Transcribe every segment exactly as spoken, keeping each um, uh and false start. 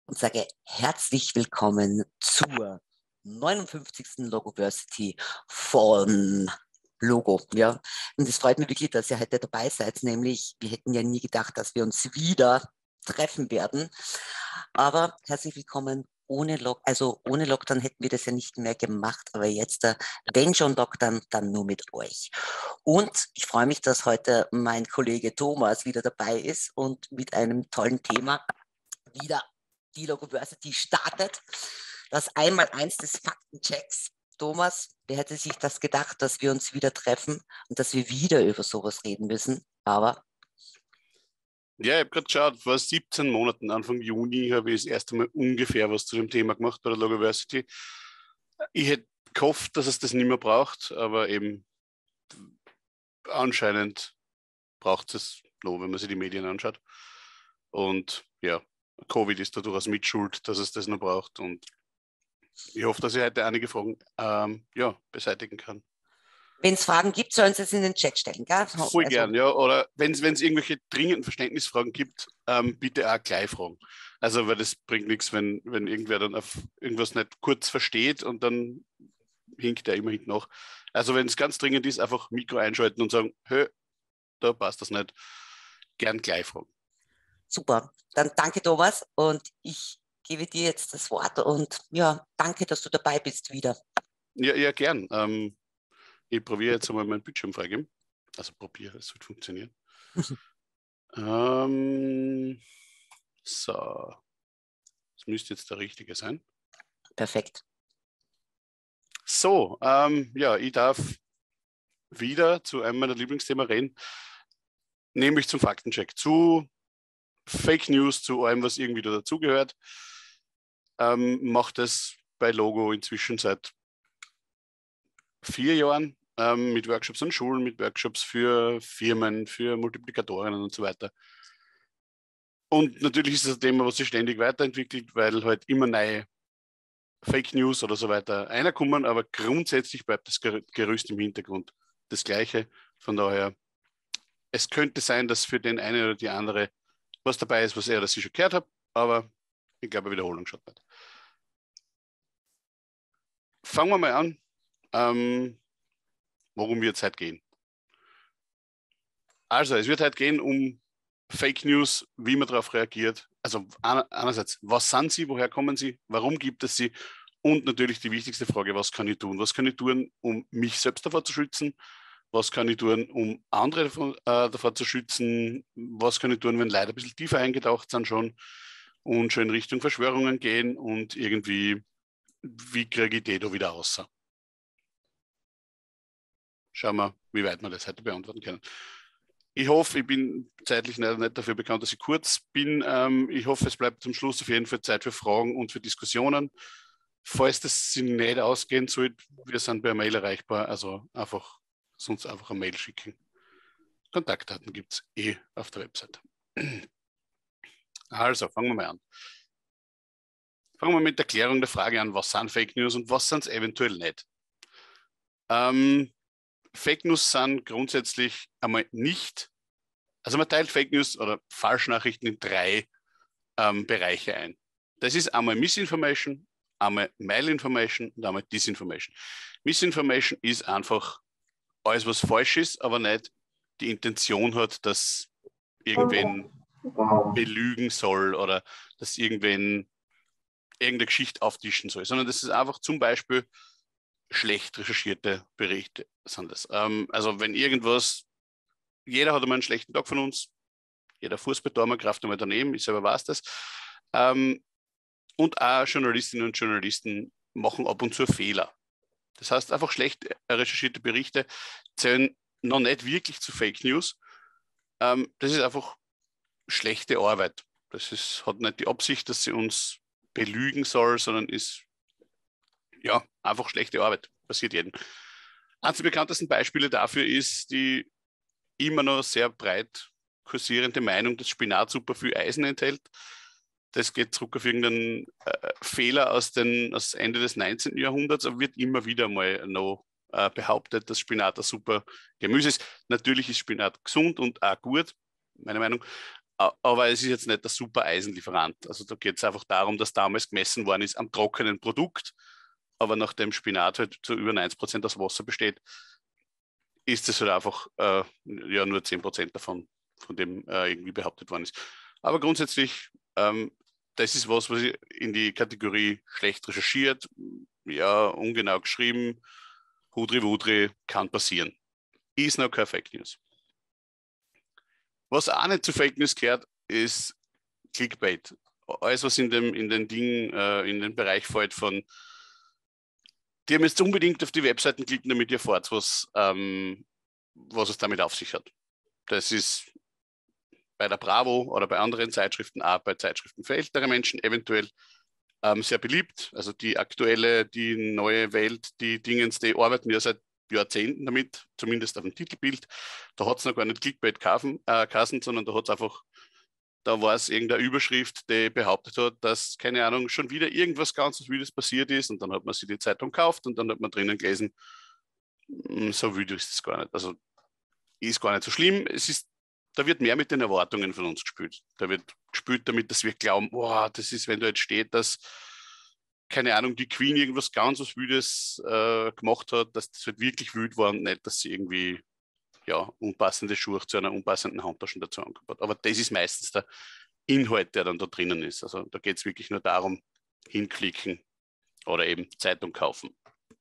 und sage herzlich willkommen zur neunundfünfzigsten Logoversity von Logo. Ja. Und es freut mich wirklich, dass ihr heute dabei seid, nämlich wir hätten ja nie gedacht, dass wir uns wieder treffen werden. Aber herzlich willkommen. Ohne Lock, also ohne Lockdown hätten wir das ja nicht mehr gemacht, aber jetzt, wenn schon Lockdown, dann nur mit euch. Und ich freue mich, dass heute mein Kollege Thomas wieder dabei ist und mit einem tollen Thema wieder die Logoversity startet. Das Einmaleins des Faktenchecks. Thomas, wer hätte sich das gedacht, dass wir uns wieder treffen und dass wir wieder über sowas reden müssen, aber ja, ich habe gerade geschaut, vor siebzehn Monaten, Anfang Juni, habe ich das erste Mal ungefähr was zu dem Thema gemacht bei der Logoversity. Ich hätte gehofft, dass es das nicht mehr braucht, aber eben anscheinend braucht es noch, wenn man sich die Medien anschaut. Und ja, Covid ist da durchaus mitschuld, dass es das noch braucht. Und ich hoffe, dass ich heute einige Fragen ähm, ja, beseitigen kann. wenn es Fragen gibt, sollen Sie es in den Chat stellen, gell? Voll Also, gern, ja. Oder wenn es irgendwelche dringenden Verständnisfragen gibt, ähm, bitte auch gleich fragen. Also, weil das bringt nichts, wenn, wenn irgendwer dann auf irgendwas nicht kurz versteht und dann hinkt er immer hinten nach. Also, wenn es ganz dringend ist, einfach Mikro einschalten und sagen, hö, da passt das nicht. Gern gleich fragen. Super, dann danke Thomas und ich gebe dir jetzt das Wort und ja, danke, dass du dabei bist wieder. Ja, ja, gern. Ähm, ich probiere jetzt einmal meinen Bildschirm freigeben. Also probiere, es wird funktionieren. ähm, so. Das müsste jetzt der richtige sein. Perfekt. So, ähm, ja, ich darf wieder zu einem meiner Lieblingsthemen reden, nämlich zum Faktencheck, zu Fake News, zu allem, was irgendwie da dazugehört. Ähm, macht das bei Logo inzwischen seit vier Jahren ähm, mit Workshops an Schulen, mit Workshops für Firmen, für Multiplikatorinnen und so weiter. Und natürlich ist es ein Thema, was sich ständig weiterentwickelt, weil halt immer neue Fake News oder so weiter reinkommen, aber grundsätzlich bleibt das Gerüst im Hintergrund das Gleiche. Von daher, es könnte sein, dass für den einen oder die andere was dabei ist, was er oder sie schon gehört hat, aber ich glaube, Wiederholung schaut nicht. Fangen wir mal an, ähm, worum wird es heute gehen. Also, es wird heute gehen um Fake News, wie man darauf reagiert. Also einerseits, was sind sie, woher kommen sie, warum gibt es sie und natürlich die wichtigste Frage, was kann ich tun? Was kann ich tun, um mich selbst davor zu schützen? Was kann ich tun, um andere davon, äh, davor zu schützen? Was kann ich tun, wenn Leute ein bisschen tiefer eingetaucht sind schon und schon in Richtung Verschwörungen gehen und irgendwie, wie kriege ich die da wieder raus? Schauen wir, wie weit wir das heute beantworten können. Ich hoffe, ich bin zeitlich nicht, nicht dafür bekannt, dass ich kurz bin. Ähm, ich hoffe, es bleibt zum Schluss auf jeden Fall Zeit für Fragen und für Diskussionen. Falls das sich nicht ausgehen sollte, wir sind per Mail erreichbar, also einfach sonst einfach eine Mail schicken. Kontaktdaten gibt es eh auf der Website. Also, fangen wir mal an. Fangen wir mit der Klärung der Frage an, was sind Fake News und was sind es eventuell nicht. Ähm, Fake News sind grundsätzlich einmal nicht, also man teilt Fake News oder Falschnachrichten in drei ähm, Bereiche ein. Das ist einmal Misinformation, einmal Malinformation und einmal Disinformation. Misinformation ist einfach alles, was falsch ist, aber nicht die Intention hat, dass irgendwen belügen soll oder dass irgendwen irgendeine Geschichte auftischen soll, sondern das ist einfach zum Beispiel schlecht recherchierte Berichte sind das. Ähm, also wenn irgendwas, jeder hat einmal einen schlechten Tag von uns, jeder Fußballtormer greift einmal daneben, ich selber weiß das. Ähm, und auch Journalistinnen und Journalisten machen ab und zu Fehler. Das heißt, einfach schlecht recherchierte Berichte zählen noch nicht wirklich zu Fake News. Ähm, das ist einfach schlechte Arbeit. Das ist, hat nicht die Absicht, dass sie uns belügen soll, sondern ist ja einfach schlechte Arbeit. Passiert jedem. Eines der bekanntesten Beispiele dafür ist die immer noch sehr breit kursierende Meinung, dass Spinat super viel Eisen enthält. Das geht zurück auf irgendeinen äh, Fehler aus, den, aus Ende des neunzehnten Jahrhunderts, aber wird immer wieder mal noch äh, behauptet, dass Spinat ein super Gemüse ist. Natürlich ist Spinat gesund und auch gut, meine Meinung. Aber es ist jetzt nicht der super Eisenlieferant. Also da geht es einfach darum, dass damals gemessen worden ist am trockenen Produkt, aber nachdem Spinat halt zu über neunzig Prozent aus Wasser besteht, ist es halt einfach äh, ja, nur zehn Prozent davon, von dem äh, irgendwie behauptet worden ist. Aber grundsätzlich, ähm, das ist was, was ich in die Kategorie schlecht recherchiert, ja, ungenau geschrieben, Hudri Wudri, kann passieren. Ist noch kein Fake News. Was auch nicht zu Fake News gehört, ist Clickbait. Alles, was in, dem, in den Dingen, äh, in den Bereich fällt von, die haben jetzt unbedingt auf die Webseiten klicken, damit ihr erfahrt, was, ähm, was es damit auf sich hat. Das ist bei der Bravo oder bei anderen Zeitschriften, auch bei Zeitschriften für ältere Menschen eventuell ähm, sehr beliebt. Also die aktuelle, die neue Welt, die Dingens, die arbeiten ja seit Jahrzehnten damit, zumindest auf dem Titelbild. Da hat es noch gar nicht Clickbait-Kassen, äh, sondern da hat es einfach, da war es irgendeine Überschrift, die behauptet hat, dass, keine Ahnung, schon wieder irgendwas ganz Wildes passiert ist und dann hat man sich die Zeitung gekauft und dann hat man drinnen gelesen, so wild ist es gar nicht. Also ist gar nicht so schlimm. Es ist, da wird mehr mit den Erwartungen von uns gespielt. Da wird gespielt damit, dass wir glauben, boah, das ist, wenn da jetzt steht, dass, keine Ahnung, die Queen irgendwas ganz was Wildes äh, gemacht hat, dass das halt wirklich wild war und nicht, dass sie irgendwie ja, unpassende Schuhe zu einer unpassenden Handtasche dazu angebaut hat. Aber das ist meistens der Inhalt, der dann da drinnen ist. Also da geht es wirklich nur darum, hinklicken oder eben Zeitung kaufen.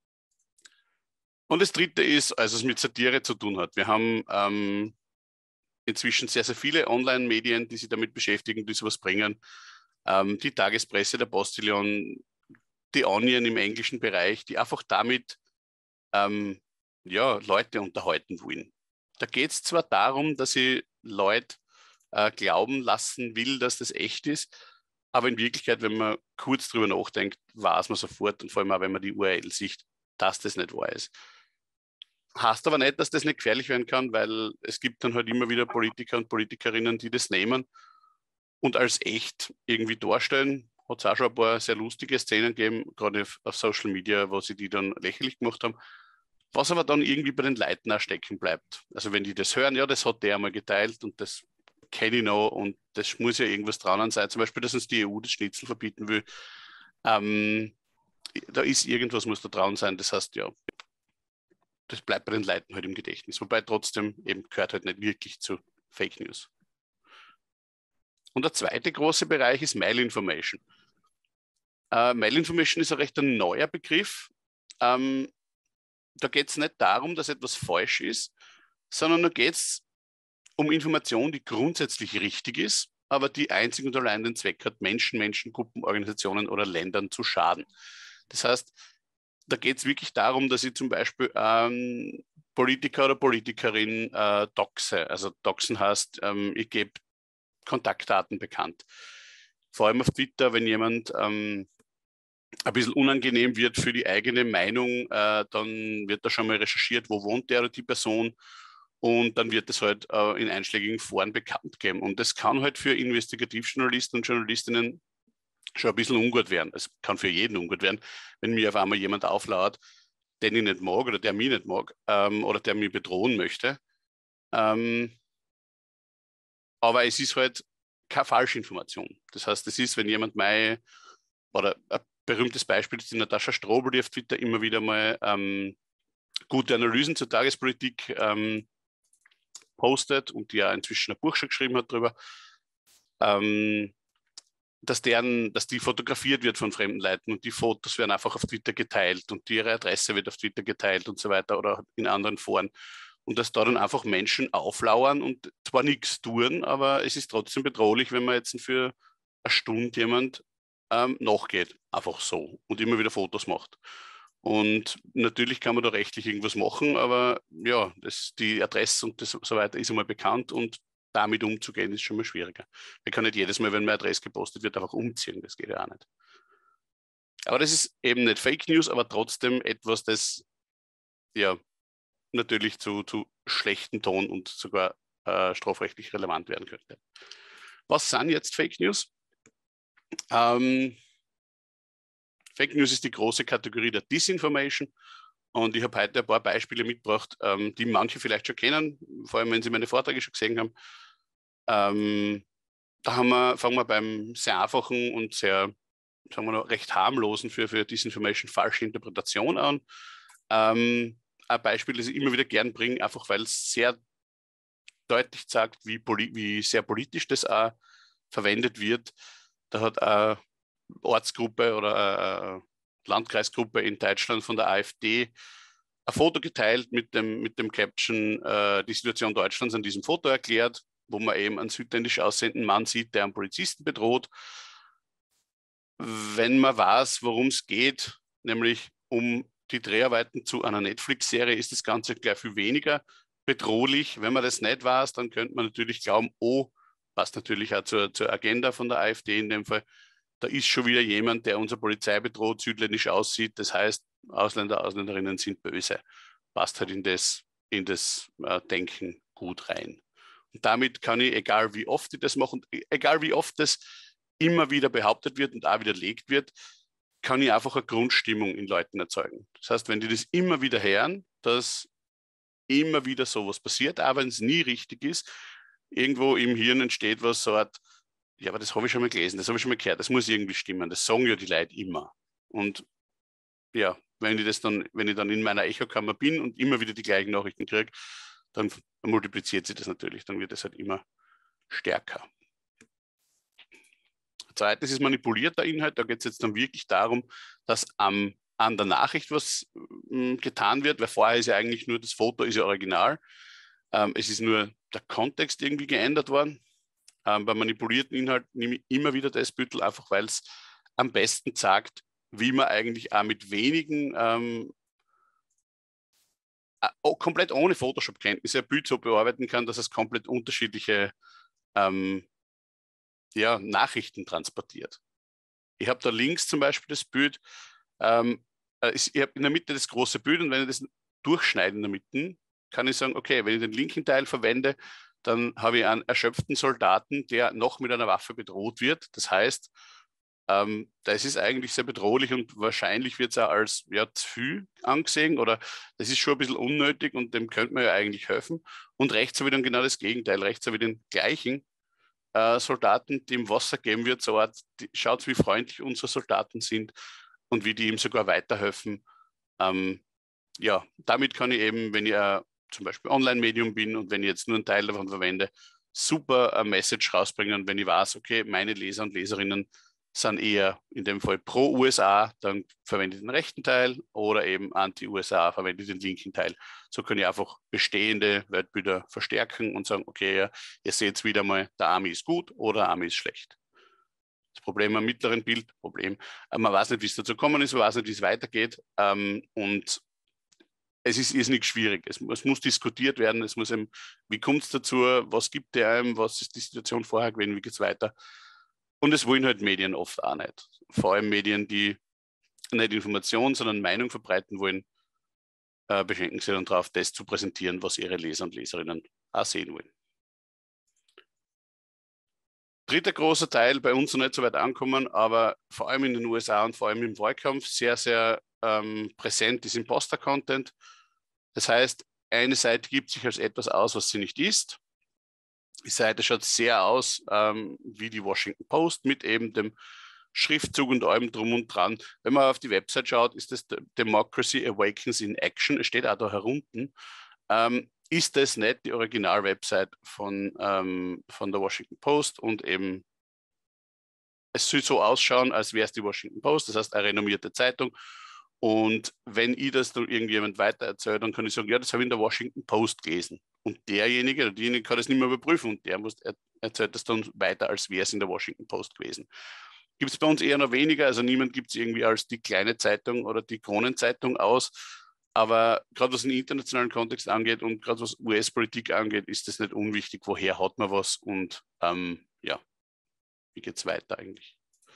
Und das Dritte ist, also es mit Satire zu tun hat. Wir haben ähm, inzwischen sehr, sehr viele Online-Medien, die sich damit beschäftigen, die sowas bringen. Ähm, die Tagespresse, der Postillon, die Onion im englischen Bereich, die einfach damit ähm, ja, Leute unterhalten wollen. Da geht es zwar darum, dass ich Leute äh, glauben lassen will, dass das echt ist, aber in Wirklichkeit, wenn man kurz drüber nachdenkt, weiß man sofort und vor allem auch, wenn man die U R L sieht, dass das nicht wahr ist. Heißt aber nicht, dass das nicht gefährlich werden kann, weil es gibt dann halt immer wieder Politiker und Politikerinnen, die das nehmen und als echt irgendwie darstellen. Hat es auch schon ein paar sehr lustige Szenen gegeben, gerade auf Social Media, wo sie die dann lächerlich gemacht haben. Was aber dann irgendwie bei den Leuten auch stecken bleibt. Also wenn die das hören, ja, das hat der einmal geteilt und das kenne ich noch und das muss ja irgendwas dran sein. Zum Beispiel, dass uns die E U das Schnitzel verbieten will. Ähm, da ist irgendwas, muss da dran sein. Das heißt, ja, das bleibt bei den Leuten halt im Gedächtnis. Wobei trotzdem eben gehört halt nicht wirklich zu Fake News. Und der zweite große Bereich ist Mail-Information. Äh, Mail-Information ist ein recht ein neuer Begriff. Ähm, da geht es nicht darum, dass etwas falsch ist, sondern da geht es um Information, die grundsätzlich richtig ist, aber die einzig und allein den Zweck hat, Menschen, Menschengruppen, Organisationen oder Ländern zu schaden. Das heißt, da geht es wirklich darum, dass ich zum Beispiel ähm, Politiker oder Politikerin äh, doxe. Also doxen heißt, ähm, ich gebe Kontaktdaten bekannt. Vor allem auf Twitter, wenn jemand ähm, ein bisschen unangenehm wird für die eigene Meinung, äh, dann wird da schon mal recherchiert, wo wohnt der oder die Person und dann wird es halt äh, in einschlägigen Foren bekannt geben. Und das kann halt für Investigativjournalisten und Journalistinnen schon ein bisschen ungut werden. Es kann für jeden ungut werden, wenn mir auf einmal jemand auflauert, den ich nicht mag oder der mich nicht mag ähm, oder der mich bedrohen möchte. Ähm, aber es ist halt keine Falschinformation. Das heißt, es ist, wenn jemand meine, oder ein berühmtes Beispiel ist die Natascha Strobel, die auf Twitter immer wieder mal ähm, gute Analysen zur Tagespolitik ähm, postet und die ja inzwischen ein Buch schon geschrieben hat darüber, ähm, dass, deren, dass die fotografiert wird von fremden Leuten und die Fotos werden einfach auf Twitter geteilt und ihre Adresse wird auf Twitter geteilt und so weiter oder in anderen Foren. Und dass da dann einfach Menschen auflauern und zwar nichts tun, aber es ist trotzdem bedrohlich, wenn man jetzt für eine Stunde jemand ähm, nachgeht, einfach so und immer wieder Fotos macht. Und natürlich kann man da rechtlich irgendwas machen, aber ja, das, die Adresse und das, so weiter ist einmal bekannt und damit umzugehen ist schon mal schwieriger. Man kann nicht jedes Mal, wenn meine Adresse gepostet wird, einfach umziehen, das geht ja auch nicht. Aber das ist eben nicht Fake News, aber trotzdem etwas, das ja natürlich zu, zu schlechten Ton und sogar äh, strafrechtlich relevant werden könnte. Was sind jetzt Fake News? Ähm, Fake News ist die große Kategorie der Disinformation und ich habe heute ein paar Beispiele mitgebracht, ähm, die manche vielleicht schon kennen, vor allem wenn sie meine Vorträge schon gesehen haben. Ähm, da haben wir, fangen wir beim sehr einfachen und sehr, sagen wir noch, recht harmlosen für, für Disinformation falsche Interpretation an. Ähm, ein Beispiel, das ich immer wieder gern bringe, einfach weil es sehr deutlich sagt, wie, wie sehr politisch das auch verwendet wird. Da hat eine Ortsgruppe oder eine Landkreisgruppe in Deutschland von der AfD ein Foto geteilt mit dem, mit dem Caption, äh, die Situation Deutschlands an diesem Foto erklärt, wo man eben einen südländisch aussehenden Mann sieht, der einen Polizisten bedroht. Wenn man weiß, worum es geht, nämlich um die Dreharbeiten zu einer Netflix-Serie, ist das Ganze gleich viel weniger bedrohlich. Wenn man das nicht weiß, dann könnte man natürlich glauben, oh, passt natürlich auch zur, zur Agenda von der AfD in dem Fall, da ist schon wieder jemand, der unsere Polizei bedroht, südländisch aussieht. Das heißt, Ausländer, Ausländerinnen sind böse. Passt halt in das, in das äh, Denken gut rein. Und damit kann ich, egal wie oft ich das mache, und egal wie oft das immer wieder behauptet wird und auch widerlegt wird, kann ich einfach eine Grundstimmung in Leuten erzeugen. Das heißt, wenn die das immer wieder hören, dass immer wieder sowas passiert, auch wenn es nie richtig ist, irgendwo im Hirn entsteht was so Art, ja, aber das habe ich schon mal gelesen, das habe ich schon mal gehört, das muss irgendwie stimmen, das sagen ja die Leute immer. Und ja, wenn ich das dann, wenn ich dann in meiner Echokammer bin und immer wieder die gleichen Nachrichten kriege, dann multipliziert sich das natürlich, dann wird es halt immer stärker. Zweites ist manipulierter Inhalt, da geht es jetzt dann wirklich darum, dass am, an der Nachricht was m, getan wird, weil vorher ist ja eigentlich nur, das Foto ist ja original, ähm, es ist nur der Kontext irgendwie geändert worden. Ähm, bei manipulierten Inhalt nehme ich immer wieder das Büttel, einfach weil es am besten sagt, wie man eigentlich auch mit wenigen, ähm, äh, komplett ohne Photoshop-Kenntnisse ein Bild so bearbeiten kann, dass es komplett unterschiedliche ähm, ja, Nachrichten transportiert. Ich habe da links zum Beispiel das Bild, ähm, ich habe in der Mitte das große Bild und wenn ich das durchschneide in der Mitte, kann ich sagen, okay, wenn ich den linken Teil verwende, dann habe ich einen erschöpften Soldaten, der noch mit einer Waffe bedroht wird. Das heißt, ähm, das ist eigentlich sehr bedrohlich und wahrscheinlich wird es auch als ja, zu viel angesehen oder das ist schon ein bisschen unnötig und dem könnte man ja eigentlich helfen. Und rechts habe ich dann genau das Gegenteil. Rechts habe ich den gleichen äh, Soldaten, die ihm Wasser geben wird, so Art, die, schaut, wie freundlich unsere Soldaten sind und wie die ihm sogar weiterhelfen. Ähm, ja, damit kann ich eben, wenn ich äh, zum Beispiel Online-Medium bin und wenn ich jetzt nur einen Teil davon verwende, super eine Message rausbringen. Und wenn ich weiß, okay, meine Leser und Leserinnen sind eher in dem Fall pro U S A, dann verwende ich den rechten Teil oder eben anti-U S A, verwende ich den linken Teil. So kann ich einfach bestehende Weltbilder verstärken und sagen, okay, ja, ihr seht wieder mal, der Army ist gut oder der Army ist schlecht. Das Problem am mittleren Bild, Problem, man weiß nicht, wie es dazu gekommen ist, man weiß nicht, wie es weitergeht ähm, und es ist, ist nicht schwierig. Es, es muss diskutiert werden, es muss eben, wie kommt es dazu, was gibt der einem, was ist die Situation vorher gewesen, wie geht es weiter. Und es wollen halt Medien oft auch nicht. Vor allem Medien, die nicht Information, sondern Meinung verbreiten wollen, äh, beschränken sich dann darauf, das zu präsentieren, was ihre Leser und Leserinnen auch sehen wollen. Dritter großer Teil, bei uns noch nicht so weit ankommen, aber vor allem in den U S A und vor allem im Wahlkampf sehr, sehr ähm, präsent ist Imposter-Content. Das heißt, eine Seite gibt sich als etwas aus, was sie nicht ist. Die Seite schaut sehr aus ähm, wie die Washington Post mit eben dem Schriftzug und allem drum und dran. Wenn man auf die Website schaut, ist das Democracy Awakens in Action. Es steht auch da herunten. Ähm, ist das nicht die Original-Website von, ähm, von der Washington Post und eben es soll so ausschauen, als wäre es die Washington Post, das heißt eine renommierte Zeitung. Und wenn ich das dann irgendjemand weitererzähle, dann kann ich sagen, ja, das habe ich in der Washington Post gelesen. Und derjenige oder diejenige kann das nicht mehr überprüfen und der muss, er, erzählt das dann weiter, als wäre es in der Washington Post gewesen. Gibt es bei uns eher noch weniger, also niemand gibt es irgendwie als die kleine Zeitung oder die Kronenzeitung aus. Aber gerade was den internationalen Kontext angeht und gerade was U S-Politik angeht, ist das nicht unwichtig, woher hat man was und ähm, ja, wie geht es weiter eigentlich.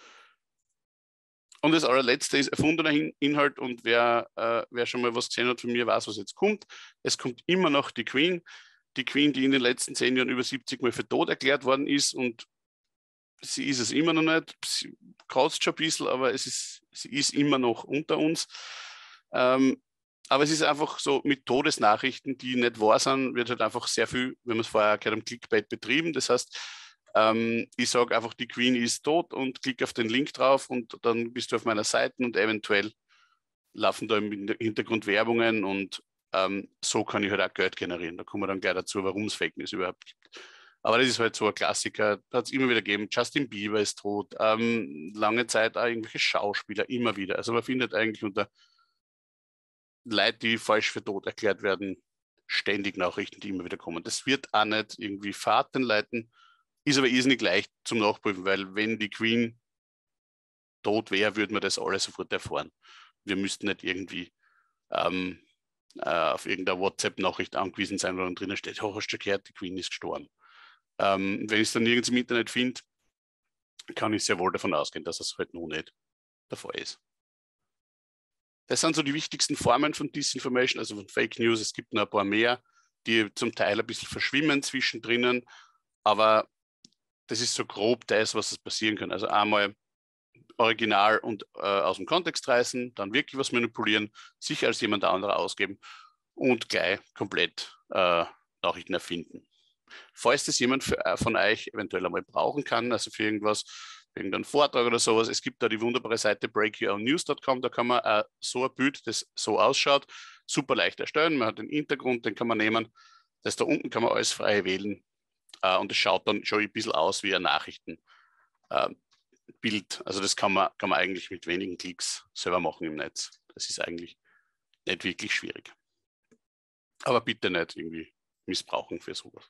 Und das allerletzte ist erfundener Inhalt und wer, äh, wer schon mal was gesehen hat von mir, weiß, was jetzt kommt. Es kommt immer noch die Queen. Die Queen, die in den letzten zehn Jahren über siebzig Mal für tot erklärt worden ist und sie ist es immer noch nicht. Sie kratzt schon ein bisschen, aber es ist, sie ist immer noch unter uns. Ähm, aber es ist einfach so, mit Todesnachrichten, die nicht wahr sind, wird halt einfach sehr viel, wenn man es vorher gehört haben, Clickbait betrieben. Das heißt, Ähm, ich sage einfach, die Queen ist tot und klicke auf den Link drauf und dann bist du auf meiner Seite und eventuell laufen da im Hintergrund Werbungen und ähm, so kann ich halt auch Geld generieren. Da kommen wir dann gleich dazu, warum es Fake News überhaupt gibt. Aber das ist halt so ein Klassiker, da hat es immer wieder gegeben. Justin Bieber ist tot, ähm, lange Zeit auch irgendwelche Schauspieler, immer wieder. Also man findet eigentlich unter Leute, die falsch für tot erklärt werden, ständig Nachrichten, die immer wieder kommen. Das wird auch nicht irgendwie Fahrten leiten, ist aber irrsinnig leicht zum Nachprüfen, weil wenn die Queen tot wäre, würde man das alles sofort erfahren. Wir müssten nicht irgendwie ähm, äh, auf irgendeine WhatsApp-Nachricht angewiesen sein, wo dann drinnen steht, oh, hast du gehört, die Queen ist gestorben. Ähm, wenn ich es dann nirgends im Internet finde, kann ich sehr wohl davon ausgehen, dass es halt noch nicht der Fall ist. Das sind so die wichtigsten Formen von Disinformation, also von Fake News. Es gibt noch ein paar mehr, die zum Teil ein bisschen verschwimmen zwischendrin, aber das ist so grob das, was es passieren kann. Also einmal original und äh, aus dem Kontext reißen, dann wirklich was manipulieren, sich als jemand anderer ausgeben und gleich komplett äh, Nachrichten erfinden. Falls das jemand für, äh, von euch eventuell einmal brauchen kann, also für irgendwas, für irgendeinen Vortrag oder sowas, es gibt da die wunderbare Seite break your own news dot com, da kann man äh, so ein Bild, das so ausschaut, super leicht erstellen. Man hat den Hintergrund, den kann man nehmen. Das da unten kann man alles frei wählen äh, und es schaut dann schon ein bisschen aus wie ein Nachrichtenbild. Äh, also das kann man, kann man eigentlich mit wenigen Klicks selber machen im Netz. Das ist eigentlich nicht wirklich schwierig. Aber bitte nicht irgendwie missbrauchen für sowas.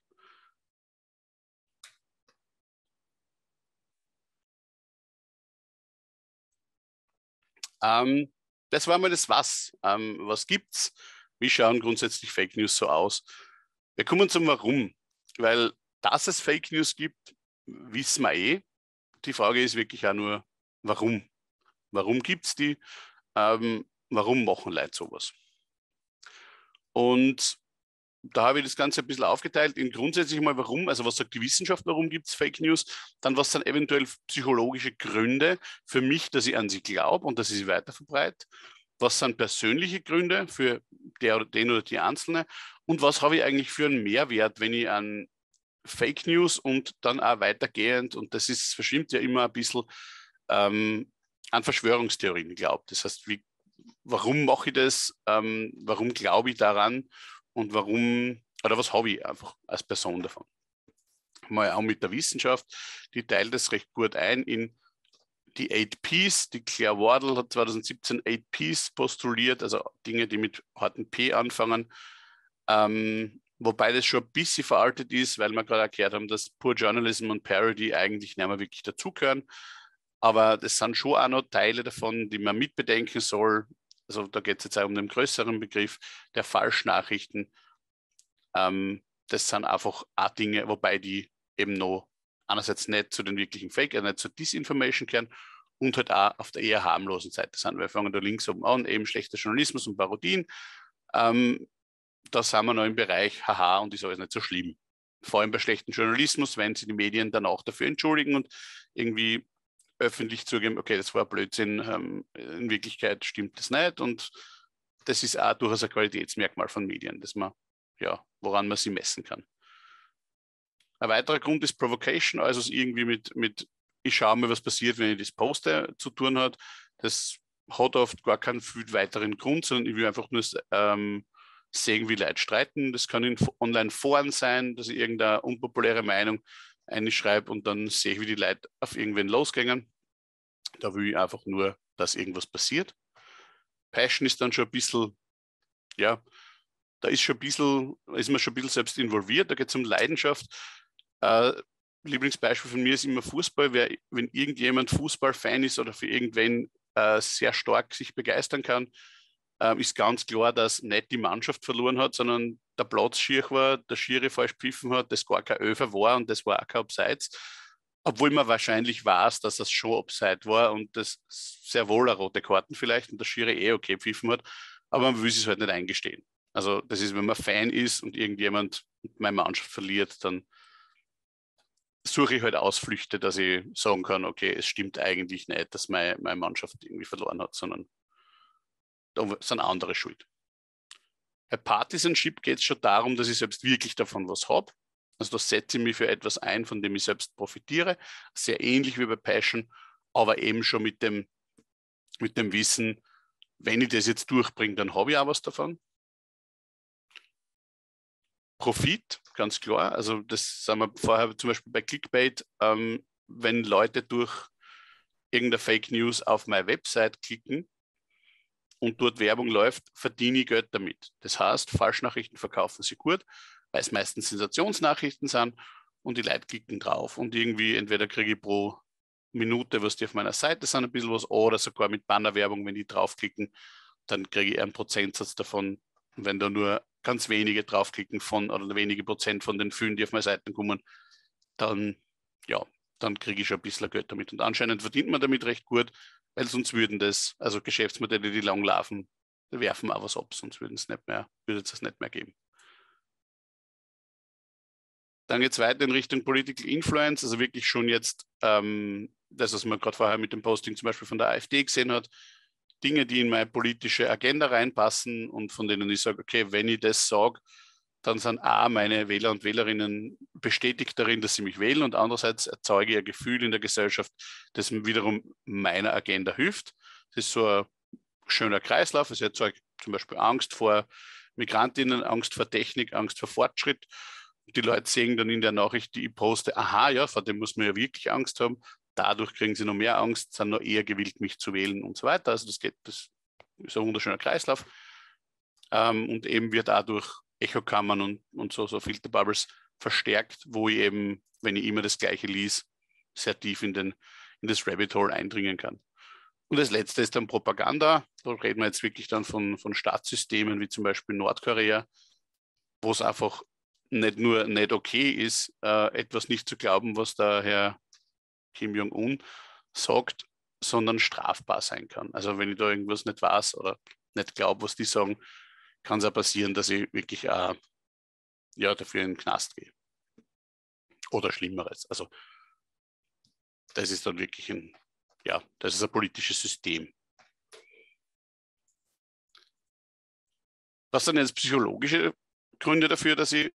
Ähm, das war mal das Was. Ähm, was gibt's? Wie schauen grundsätzlich Fake News so aus? Wir kommen zum Warum. Weil, dass es Fake News gibt, wissen wir eh. Die Frage ist wirklich auch nur, warum? Warum gibt es die? Ähm, warum machen Leute sowas? Und da habe ich das Ganze ein bisschen aufgeteilt in grundsätzlich mal warum, also was sagt die Wissenschaft, warum gibt es Fake News, dann was sind eventuell psychologische Gründe für mich, dass ich an sie glaube und dass ich sie weiter verbreite, was sind persönliche Gründe für der oder den oder die Einzelne und was habe ich eigentlich für einen Mehrwert, wenn ich an Fake News und dann auch weitergehend, und das ist, verschwimmt ja immer ein bisschen, ähm, an Verschwörungstheorien glaubt. Das heißt, wie, warum mache ich das, ähm, warum glaube ich daran und warum, oder was habe ich einfach als Person davon. Mal auch mit der Wissenschaft, die teilt das recht gut ein in die Eight Ps. Die Claire Wardle hat zwanzig siebzehn Eight Ps postuliert, also Dinge, die mit harten P anfangen. Ähm, wobei das schon ein bisschen veraltet ist, weil wir gerade erklärt haben, dass Poor Journalism und Parody eigentlich nicht mehr wirklich dazugehören. Aber das sind schon auch noch Teile davon, die man mitbedenken soll. Also da geht es jetzt auch um den größeren Begriff der Falschnachrichten. Ähm, das sind einfach auch Dinge, wobei die eben noch einerseits nicht zu den wirklichen Fake, also nicht zur Disinformation kehren und halt auch auf der eher harmlosen Seite sind. Wir fangen da links oben an, eben schlechter Journalismus und Parodien. Ähm, da sind wir noch im Bereich, haha, und ist alles nicht so schlimm. Vor allem bei schlechtem Journalismus, wenn sie die Medien dann auch dafür entschuldigen und irgendwie öffentlich zugeben, okay, das war Blödsinn, ähm, in Wirklichkeit stimmt das nicht und das ist auch durchaus ein Qualitätsmerkmal von Medien, dass man, ja, woran man sie messen kann. Ein weiterer Grund ist Provocation, also es irgendwie mit, mit ich schaue mal, was passiert, wenn ich das poste, zu tun hat. Das hat oft gar keinen viel weiteren Grund, sondern ich will einfach nur ähm, sehen, wie Leute streiten. Das kann in Online-Foren sein, dass ich irgendeine unpopuläre Meinung einschreibe und dann sehe ich, wie die Leute auf irgendwen losgehen. Da will ich einfach nur, dass irgendwas passiert. Passion ist dann schon ein bisschen, ja, da ist schon ein bisschen, ist man schon ein bisschen selbst involviert, da geht es um Leidenschaft. Äh, Lieblingsbeispiel von mir ist immer Fußball. Wer, wenn irgendjemand Fußballfan ist oder für irgendwen äh, sehr stark sich begeistern kann, äh, ist ganz klar, dass nicht die Mannschaft verloren hat, sondern der Platz schier war, der Schiri falsch pfiffen hat, das gar kein Öfer war und das war auch kein Abseits. Obwohl man wahrscheinlich weiß, dass das schon Abseits war und das sehr wohl eine rote Karten vielleicht und der Schiri eh okay pfiffen hat, aber man will es halt nicht eingestehen. Also das ist, wenn man Fan ist und irgendjemand meine Mannschaft verliert, dann suche ich halt Ausflüchte, dass ich sagen kann, okay, es stimmt eigentlich nicht, dass meine, meine Mannschaft irgendwie verloren hat, sondern da sind andere schuld. Bei Partisanship geht es schon darum, dass ich selbst wirklich davon was habe. Also da setze ich mich für etwas ein, von dem ich selbst profitiere, sehr ähnlich wie bei Passion, aber eben schon mit dem, mit dem Wissen, wenn ich das jetzt durchbringe, dann habe ich auch was davon. Profit, ganz klar. Also das sind wir vorher zum Beispiel bei Clickbait, ähm, wenn Leute durch irgendeine Fake News auf meine Website klicken und dort Werbung läuft, verdiene ich Geld damit. Das heißt, Falschnachrichten verkaufen sie gut, weil es meistens Sensationsnachrichten sind und die Leute klicken drauf und irgendwie entweder kriege ich pro Minute, was die auf meiner Seite sind, ein bisschen was, oder sogar mit Bannerwerbung, wenn die draufklicken, dann kriege ich einen Prozentsatz davon. Und wenn da nur ganz wenige draufklicken von, oder wenige Prozent von den vielen, die auf meine Seiten kommen, dann, ja, dann kriege ich schon ein bisschen Geld damit. Und anscheinend verdient man damit recht gut, weil sonst würden das, also Geschäftsmodelle, die lang laufen, werfen auch was ab, sonst würden es nicht mehr, würde es das nicht mehr geben. Dann geht es weiter in Richtung Political Influence, also wirklich schon jetzt ähm, das, was man gerade vorher mit dem Posting zum Beispiel von der AfD gesehen hat, Dinge, die in meine politische Agenda reinpassen und von denen ich sage, okay, wenn ich das sage, dann sind A, meine Wähler und Wählerinnen bestätigt darin, dass sie mich wählen, und andererseits erzeuge ich ein Gefühl in der Gesellschaft, das wiederum meiner Agenda hilft. Das ist so ein schöner Kreislauf. Es erzeugt zum Beispiel Angst vor Migrantinnen, Angst vor Technik, Angst vor Fortschritt. Die Leute sehen dann in der Nachricht, die ich poste, aha, ja, vor dem muss man ja wirklich Angst haben. Dadurch kriegen sie noch mehr Angst, sind noch eher gewillt, mich zu wählen und so weiter. Also das geht, das ist ein wunderschöner Kreislauf. Ähm, und eben wird dadurch Echokammern und, und so, so Filterbubbles verstärkt, wo ich eben, wenn ich immer das Gleiche lies, sehr tief in, den, in das Rabbit Hole eindringen kann. Und das Letzte ist dann Propaganda. Da reden wir jetzt wirklich dann von, von Staatssystemen wie zum Beispiel Nordkorea, wo es einfach nicht nur nicht okay ist, äh, etwas nicht zu glauben, was der Herr Kim Jong-un sagt, sondern strafbar sein kann. Also wenn ich da irgendwas nicht weiß oder nicht glaube, was die sagen, kann es auch passieren, dass ich wirklich äh, ja, dafür in den Knast gehe. Oder Schlimmeres. Also das ist dann wirklich ein, ja, das ist ein politisches System. Was sind jetzt psychologische Gründe dafür, dass ich,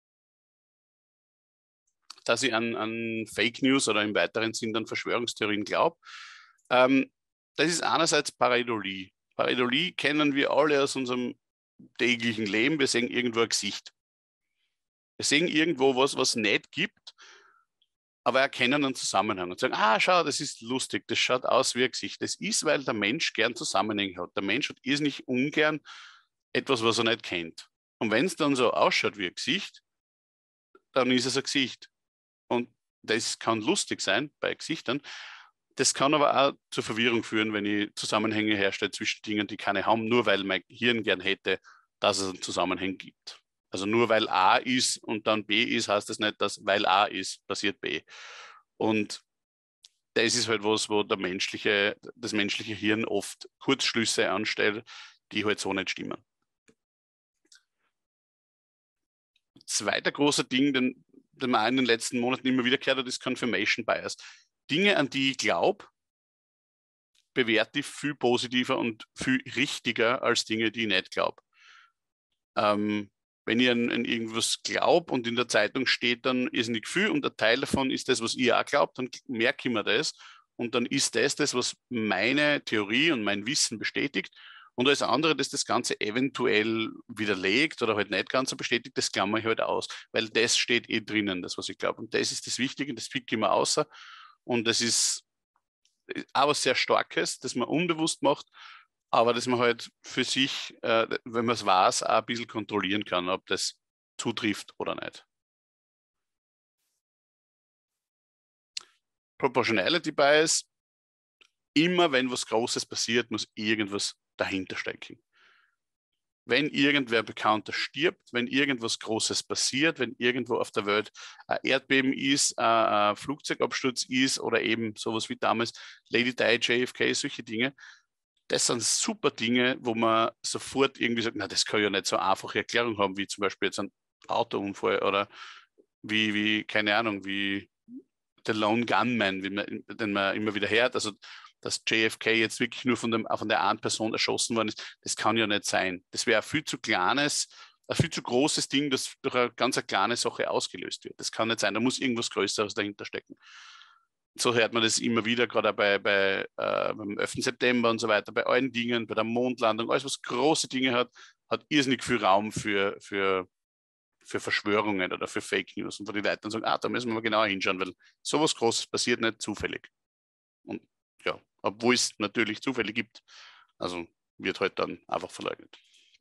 dass ich an, an Fake News oder im weiteren Sinn dann Verschwörungstheorien glaube? Ähm, das ist einerseits Pareidolie. Pareidolie kennen wir alle aus unserem täglichen Leben. Wir sehen irgendwo ein Gesicht. Wir sehen irgendwo was, was es nicht gibt, aber erkennen einen Zusammenhang und sagen, ah, schau, das ist lustig, das schaut aus wie ein Gesicht. Das ist, weil der Mensch gern Zusammenhänge hat. Der Mensch hat irrsinnig ungern etwas, was er nicht kennt. Und wenn es dann so ausschaut wie ein Gesicht, dann ist es ein Gesicht. Und das kann lustig sein bei Gesichtern. Das kann aber auch zur Verwirrung führen, wenn ich Zusammenhänge herstelle zwischen Dingen, die keine haben, nur weil mein Hirn gern hätte, dass es einen Zusammenhang gibt. Also nur weil A ist und dann B ist, heißt das nicht, dass weil A ist, passiert B. Und das ist halt was, wo der menschliche, das menschliche Hirn oft Kurzschlüsse anstellt, die halt so nicht stimmen. Zweiter großer Ding, den, den man in den letzten Monaten immer wieder gehört hat, ist Confirmation Bias. Dinge, an die ich glaube, bewerte ich viel positiver und viel richtiger als Dinge, die ich nicht glaube. Ähm, wenn ich an, an irgendwas glaube und in der Zeitung steht dann irrsinnig viel und ein Teil davon ist das, was ich auch glaube, dann merke ich mir das und dann ist das das, was meine Theorie und mein Wissen bestätigt. Und alles andere, das das Ganze eventuell widerlegt oder halt nicht ganz so bestätigt, das klammere ich halt aus, weil das steht eh drinnen, das, was ich glaube. Und das ist das Wichtige, das pick ich mir außer. Und das ist auch was sehr Starkes, das man unbewusst macht, aber dass man halt für sich, äh, wenn man es weiß, auch ein bisschen kontrollieren kann, ob das zutrifft oder nicht. Proportionality Bias, immer wenn was Großes passiert, muss irgendwas dahinter stecken. Wenn irgendwer Bekannter stirbt, wenn irgendwas Großes passiert, wenn irgendwo auf der Welt ein Erdbeben ist, ein Flugzeugabsturz ist oder eben sowas wie damals Lady Di, J F K, solche Dinge, das sind super Dinge, wo man sofort irgendwie sagt, na, das kann ja nicht so eine einfache Erklärung haben, wie zum Beispiel jetzt ein Autounfall oder wie, wie keine Ahnung, wie der Lone Gunman, wie man, den man immer wieder hört. Also dass J F K jetzt wirklich nur von, dem, von der einen Person erschossen worden ist, das kann ja nicht sein. Das wäre ein viel zu kleines, ein viel zu großes Ding, das durch eine ganz eine kleine Sache ausgelöst wird. Das kann nicht sein, da muss irgendwas Größeres dahinter stecken. So hört man das immer wieder, gerade auch bei, bei, äh, beim elften September und so weiter, bei allen Dingen, bei der Mondlandung, alles, was große Dinge hat, hat irrsinnig viel Raum für, für, für Verschwörungen oder für Fake News. Und wo die Leute dann sagen, ah, da müssen wir mal genauer hinschauen, weil sowas Großes passiert nicht zufällig. Und ja, obwohl es natürlich Zufälle gibt. Also wird halt dann einfach verleugnet.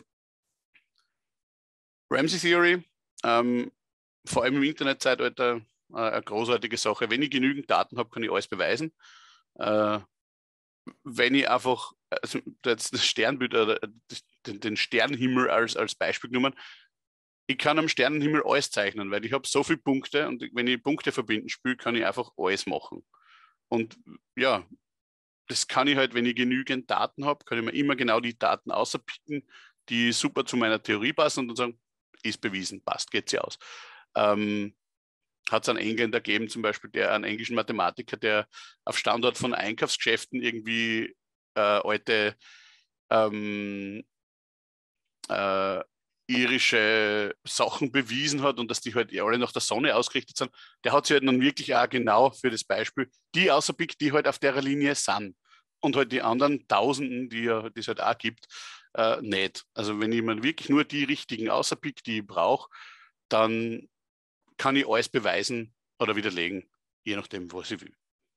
Ramsey Theory, ähm, vor allem im Internetzeitalter, äh, eine großartige Sache. Wenn ich genügend Daten habe, kann ich alles beweisen. Äh, wenn ich einfach, also jetzt das Sternbild oder den, den Sternenhimmel als, als Beispiel genommen, ich kann am Sternenhimmel alles zeichnen, weil ich habe so viele Punkte und wenn ich Punkte verbinden spiele, kann ich einfach alles machen. Und ja, das kann ich halt, wenn ich genügend Daten habe, kann ich mir immer genau die Daten außerpicken, die super zu meiner Theorie passen und dann sagen, ist bewiesen, passt, geht sie aus. Ähm, hat es einen Engländer gegeben, zum Beispiel, der einen englischen Mathematiker, der auf Standort von Einkaufsgeschäften irgendwie äh, alte ähm, äh, irische Sachen bewiesen hat und dass die halt alle nach der Sonne ausgerichtet sind. Der hat sich halt dann wirklich auch genau für das Beispiel die außerpickt, die halt auf der Linie sind. Und halt die anderen Tausenden, die es halt auch gibt, äh, nicht. Also wenn jemand wirklich nur die richtigen außerpickt, die ich brauche, dann kann ich alles beweisen oder widerlegen, je nachdem, was ich will.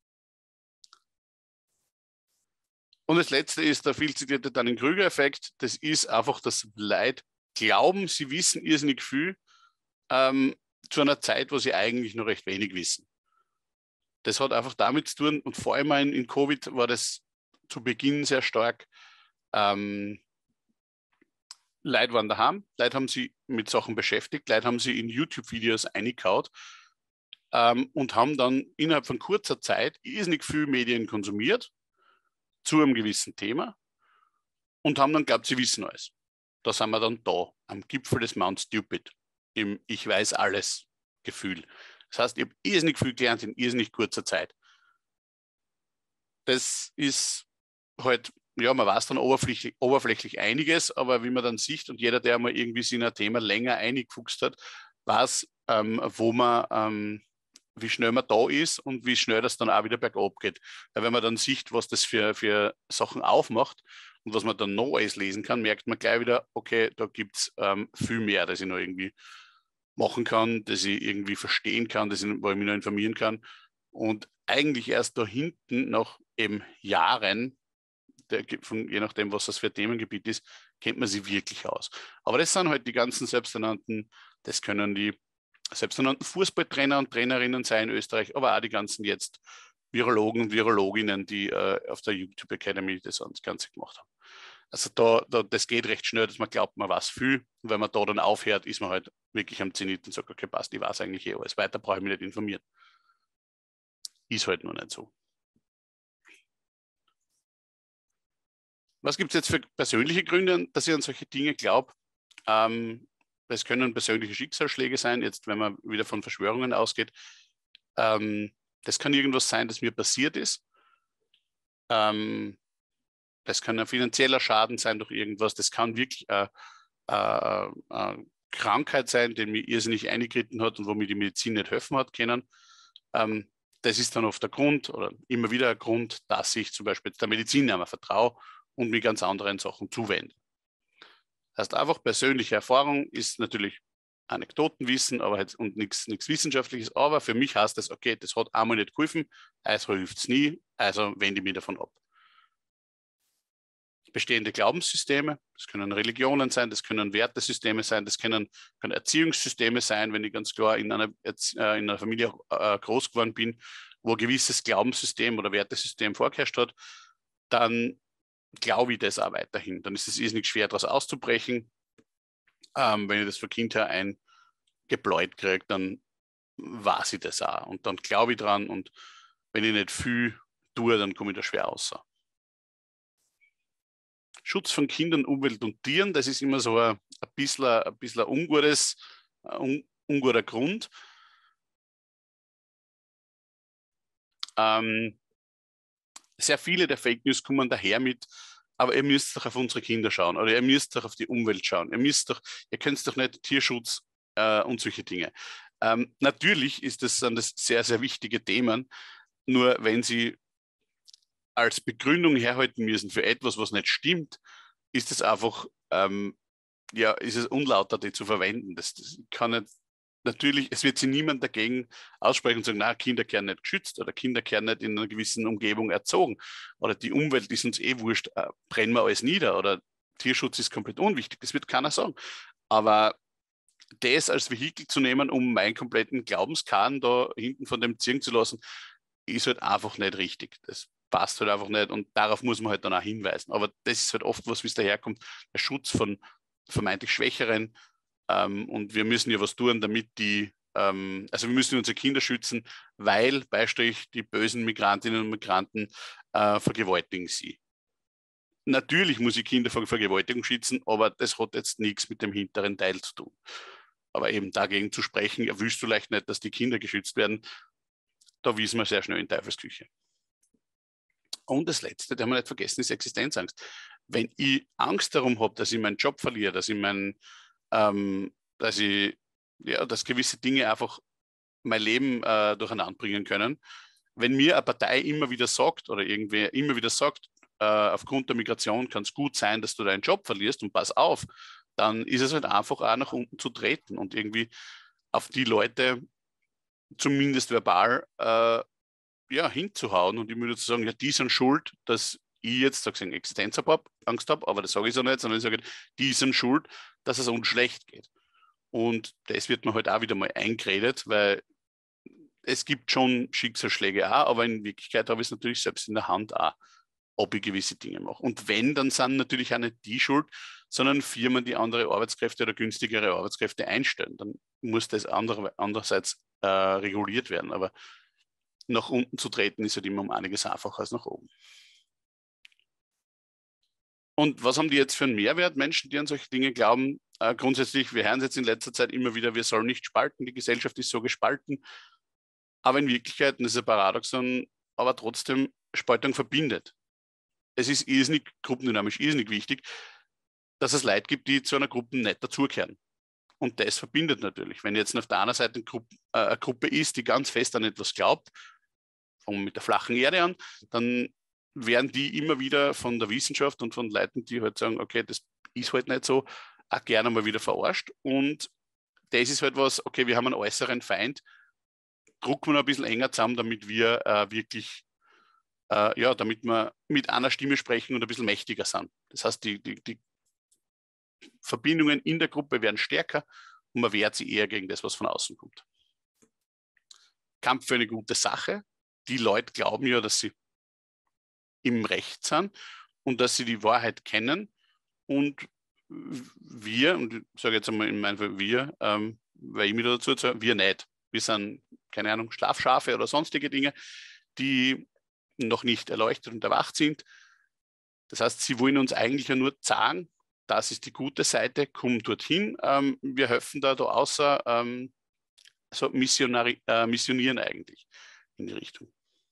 Und das letzte ist der viel zitierte Dunning-Kruger-Effekt. Das ist einfach, dass Leute glauben, sie wissen irrsinnig viel ähm, zu einer Zeit, wo sie eigentlich noch recht wenig wissen. Das hat einfach damit zu tun, und vor allem in, in Covid war das zu Beginn sehr stark. Ähm, Leute waren daheim, Leute haben sich mit Sachen beschäftigt, Leute haben sich in YouTube-Videos eingehaut ähm, und haben dann innerhalb von kurzer Zeit irrsinnig viel Medien konsumiert zu einem gewissen Thema und haben dann glaubt, sie wissen alles. Da sind wir dann da, am Gipfel des Mount Stupid, im Ich weiß alles Gefühl. Das heißt, ich habe irrsinnig viel gelernt in irrsinnig kurzer Zeit. Das ist halt, ja, man weiß dann oberflächlich, oberflächlich einiges, aber wie man dann sieht und jeder, der mal irgendwie sich in ein Thema länger eingefuchst hat, weiß, ähm, wo man, ähm, wie schnell man da ist und wie schnell das dann auch wieder bergab geht. Weil wenn man dann sieht, was das für, für Sachen aufmacht und was man dann noch alles lesen kann, merkt man gleich wieder, okay, da gibt es ähm, viel mehr, das ich noch irgendwie machen kann, das ich irgendwie verstehen kann, das ich, wo ich mich noch informieren kann. Und eigentlich erst da hinten nach eben Jahren, der, von, je nachdem, was das für ein Themengebiet ist, kennt man sie wirklich aus. Aber das sind halt die ganzen selbsternannten, das können die selbsternannten Fußballtrainer und Trainerinnen sein in Österreich, aber auch die ganzen jetzt Virologen und Virologinnen, die äh, auf der YouTube Academy das Ganze gemacht haben. Also da, da, das geht recht schnell, dass man glaubt, man weiß viel. Und wenn man da dann aufhört, ist man halt wirklich am Zenit und sagt, okay, passt, ich weiß eigentlich eh alles. Weiter brauche ich mich nicht informieren. Ist halt nur nicht so. Was gibt es jetzt für persönliche Gründe, dass ich an solche Dinge glaube? Ähm, es können persönliche Schicksalsschläge sein, jetzt wenn man wieder von Verschwörungen ausgeht. Ähm, das kann irgendwas sein, das mir passiert ist. Ähm, das kann ein finanzieller Schaden sein durch irgendwas. Das kann wirklich eine, eine, eine Krankheit sein, die mir irrsinnig eingeritten hat und wo mir die Medizin nicht helfen hat können. Ähm, das ist dann oft der Grund oder immer wieder ein Grund, dass ich zum Beispiel der Medizin nicht mehr vertraue und mich ganz anderen Sachen zuwende. Das heißt, einfach persönliche Erfahrung ist natürlich Anekdotenwissen aber halt, und nichts Wissenschaftliches, aber für mich heißt das, okay, das hat einmal nicht geholfen, also hilft es nie, also wende ich mich davon ab. Bestehende Glaubenssysteme, das können Religionen sein, das können Wertesysteme sein, das können, können Erziehungssysteme sein, wenn ich ganz klar in einer, in einer Familie groß geworden bin, wo ein gewisses Glaubenssystem oder Wertesystem vorgeherrscht hat, dann glaube ich das auch weiterhin. Dann ist es irrsinnig schwer, daraus auszubrechen. Ähm, wenn ich das von Kind her eingebläut kriege, dann weiß ich das auch. Und dann glaube ich dran. Und wenn ich nicht viel tue, dann komme ich da schwer raus. Schutz von Kindern, Umwelt und Tieren, das ist immer so ein, ein bisschen ein bisschen ein ungutes, ein unguter Grund. Ähm, sehr viele der Fake News kommen daher mit, aber ihr müsst doch auf unsere Kinder schauen oder ihr müsst doch auf die Umwelt schauen. Ihr müsst doch, ihr könnt doch nicht Tierschutz äh, und solche Dinge. Ähm, natürlich ist das, sind das sehr, sehr wichtige Themen, nur wenn sie als Begründung herhalten müssen für etwas, was nicht stimmt, ist es einfach, ähm, ja, ist es unlauter, die zu verwenden. Das, das kann nicht, natürlich, es wird sich niemand dagegen aussprechen und sagen, na, Kinder werden nicht geschützt oder Kinder werden nicht in einer gewissen Umgebung erzogen oder die Umwelt ist uns eh wurscht, äh, brennen wir alles nieder oder Tierschutz ist komplett unwichtig. Das wird keiner sagen. Aber das als Vehikel zu nehmen, um meinen kompletten Glaubenskahn da hinten von dem ziehen zu lassen, ist halt einfach nicht richtig. Das passt halt einfach nicht und darauf muss man halt dann auch hinweisen. Aber das ist halt oft was, wie es daherkommt, der Schutz von vermeintlich Schwächeren ähm, und wir müssen ja was tun, damit die, ähm, also wir müssen unsere Kinder schützen, weil Beistrich die bösen Migrantinnen und Migranten äh, vergewaltigen sie. Natürlich muss ich Kinder vor Vergewaltigung schützen, aber das hat jetzt nichts mit dem hinteren Teil zu tun. Aber eben dagegen zu sprechen, ja, willst du vielleicht nicht, dass die Kinder geschützt werden, da wissen wir sehr schnell in Teufelsküche. Und das Letzte, das haben wir nicht vergessen, ist Existenzangst. Wenn ich Angst darum habe, dass ich meinen Job verliere, dass ich mein, ähm, dass ich, ja, dass gewisse Dinge einfach mein Leben äh, durcheinander bringen können, wenn mir eine Partei immer wieder sagt oder irgendwer immer wieder sagt, äh, aufgrund der Migration kann es gut sein, dass du deinen Job verlierst und pass auf, dann ist es halt einfach auch nach unten zu treten und irgendwie auf die Leute zumindest verbal äh, ja, hinzuhauen und immer wieder zu sagen, ja, die sind schuld, dass ich jetzt, sag ich, Existenz habe, Angst habe, aber das sage ich so nicht, sondern ich sage, die sind schuld, dass es uns schlecht geht. Und das wird mir halt auch wieder mal eingeredet, weil es gibt schon Schicksalsschläge auch, aber in Wirklichkeit habe ich es natürlich selbst in der Hand auch, ob ich gewisse Dinge mache. Und wenn, dann sind natürlich auch nicht die schuld, sondern Firmen, die andere Arbeitskräfte oder günstigere Arbeitskräfte einstellen. Dann muss das andere, andererseits äh, reguliert werden. Aber nach unten zu treten ist halt immer um einiges einfacher als nach oben. Und was haben die jetzt für einen Mehrwert, Menschen, die an solche Dinge glauben? Äh, grundsätzlich, wir hören es jetzt in letzter Zeit immer wieder, wir sollen nicht spalten, die Gesellschaft ist so gespalten. Aber in Wirklichkeit, und das ist ein Paradoxon, aber trotzdem, Spaltung verbindet. Es ist irrsinnig gruppendynamisch, irrsinnig wichtig, dass es Leute gibt, die zu einer Gruppe nicht dazugehören. Und das verbindet natürlich. Wenn jetzt auf der einen Seite eine Gruppe, äh, eine Gruppe ist, die ganz fest an etwas glaubt, fangen wir mit der flachen Erde an, dann werden die immer wieder von der Wissenschaft und von Leuten, die halt sagen, okay, das ist halt nicht so, auch gerne mal wieder verarscht. Und das ist halt was, okay, wir haben einen äußeren Feind, drucken wir noch ein bisschen enger zusammen, damit wir äh, wirklich, äh, ja, damit wir mit einer Stimme sprechen und ein bisschen mächtiger sind. Das heißt, die, die, die Verbindungen in der Gruppe werden stärker und man wehrt sich eher gegen das, was von außen kommt. Kampf für eine gute Sache. Die Leute glauben ja, dass sie im Recht sind und dass sie die Wahrheit kennen. Und wir, und ich sage jetzt einmal in meinem Fall wir, ähm, weil ich mich dazu sage, wir nicht. Wir sind, keine Ahnung, Schlafschafe oder sonstige Dinge, die noch nicht erleuchtet und erwacht sind. Das heißt, sie wollen uns eigentlich ja nur sagen, das ist die gute Seite, komm dorthin. Ähm, wir helfen da, da außer ähm, so missionari äh, missionieren eigentlich in die Richtung.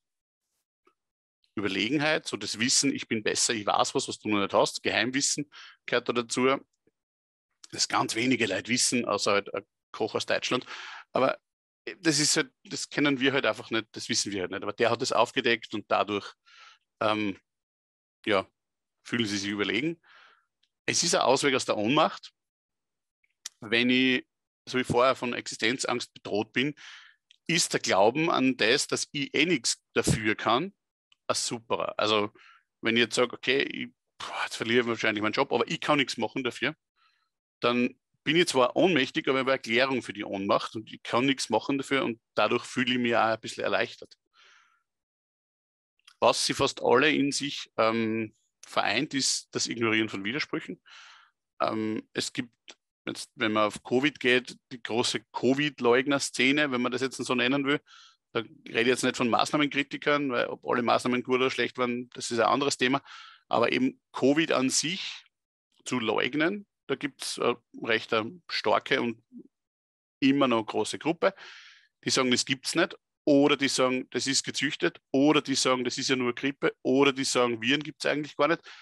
Überlegenheit, so das Wissen, ich bin besser, ich weiß was, was du noch nicht hast, Geheimwissen gehört da dazu. Das ganz wenige Leute wissen, außer halt ein Koch aus Deutschland. Aber das ist halt, das kennen wir halt einfach nicht, das wissen wir halt nicht. Aber der hat es aufgedeckt und dadurch ähm, ja, fühlen sie sich überlegen. Es ist ein Ausweg aus der Ohnmacht. Wenn ich, so wie vorher, von Existenzangst bedroht bin, ist der Glauben an das, dass ich eh nichts dafür kann, ein superer. Also wenn ich jetzt sage, okay, ich, boah, jetzt verliere ich wahrscheinlich meinen Job, aber ich kann nichts machen dafür, dann bin ich zwar ohnmächtig, aber ich habe eine Erklärung für die Ohnmacht und ich kann nichts machen dafür und dadurch fühle ich mich auch ein bisschen erleichtert. Was sie fast alle in sich ähm, vereint, ist das Ignorieren von Widersprüchen. Ähm, es gibt, jetzt, wenn man auf Covid geht, die große Covid-Leugner-Szene, wenn man das jetzt so nennen will. Da rede ich jetzt nicht von Maßnahmenkritikern, weil ob alle Maßnahmen gut oder schlecht waren, das ist ein anderes Thema. Aber eben Covid an sich zu leugnen, da gibt es eine recht eine starke und immer noch große Gruppe, die sagen, das gibt es nicht. Oder die sagen, das ist gezüchtet. Oder die sagen, das ist ja nur Grippe. Oder die sagen, Viren gibt es eigentlich gar nicht.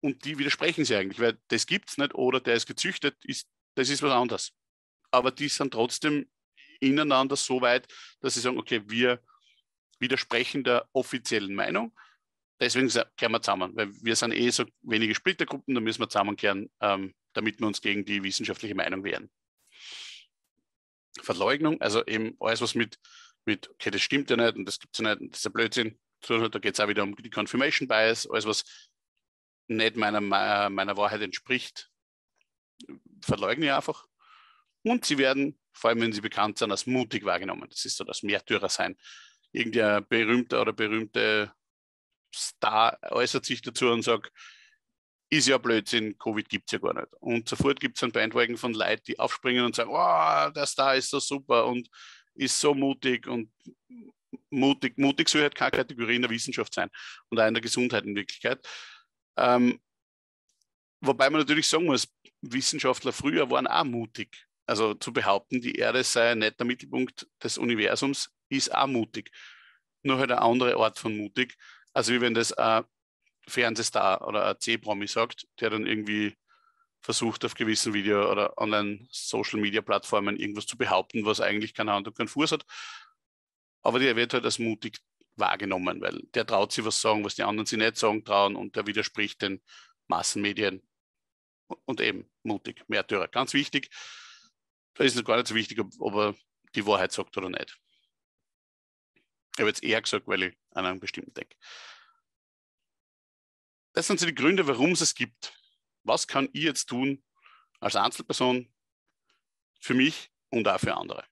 und die widersprechen sie eigentlich, weil das gibt es nicht oder der ist gezüchtet, ist, das ist was anderes. Aber die sind trotzdem ineinander so weit, dass sie sagen, okay, wir widersprechen der offiziellen Meinung, deswegen kehren wir zusammen, weil wir sind eh so wenige Splittergruppen, da müssen wir zusammenkehren, ähm, damit wir uns gegen die wissenschaftliche Meinung wehren. Verleugnung, also eben alles, was mit, mit okay, das stimmt ja nicht und das gibt es ja nicht, das ist ja Blödsinn, da geht es auch wieder um die Confirmation Bias, alles, was nicht meiner, meiner Wahrheit entspricht, verleugne ich einfach. Und sie werden, vor allem wenn sie bekannt sind, als mutig wahrgenommen. Das ist so das Märtyrer sein. Irgendein berühmter oder berühmte Star äußert sich dazu und sagt, ist ja Blödsinn, Covid gibt es ja gar nicht. Und sofort gibt es einen Bandwagon von Leuten, die aufspringen und sagen, oh, der Star ist so super und ist so mutig und mutig. Mutig soll halt keine Kategorie in der Wissenschaft sein und auch in der Gesundheit in Wirklichkeit. Ähm, wobei man natürlich sagen muss, Wissenschaftler früher waren auch mutig. Also zu behaupten, die Erde sei nicht der Mittelpunkt des Universums, ist auch mutig. Nur halt eine andere Art von mutig. Also wie wenn das ein Fernsehstar oder ein C-Promi sagt, der dann irgendwie versucht, auf gewissen Video- oder Online-Social-Media-Plattformen irgendwas zu behaupten, was eigentlich keine Hand und keinen Fuß hat. Aber der wird halt als mutig wahrgenommen, weil der traut sich was sagen, was die anderen sich nicht sagen trauen und der widerspricht den Massenmedien und eben mutig, Märtyrer. Ganz wichtig, da ist es gar nicht so wichtig, ob, ob er die Wahrheit sagt oder nicht. Ich habe jetzt eher gesagt, weil ich an einen bestimmten denke. Das sind so die Gründe, warum es es gibt. Was kann ich jetzt tun als Einzelperson für mich und auch für andere?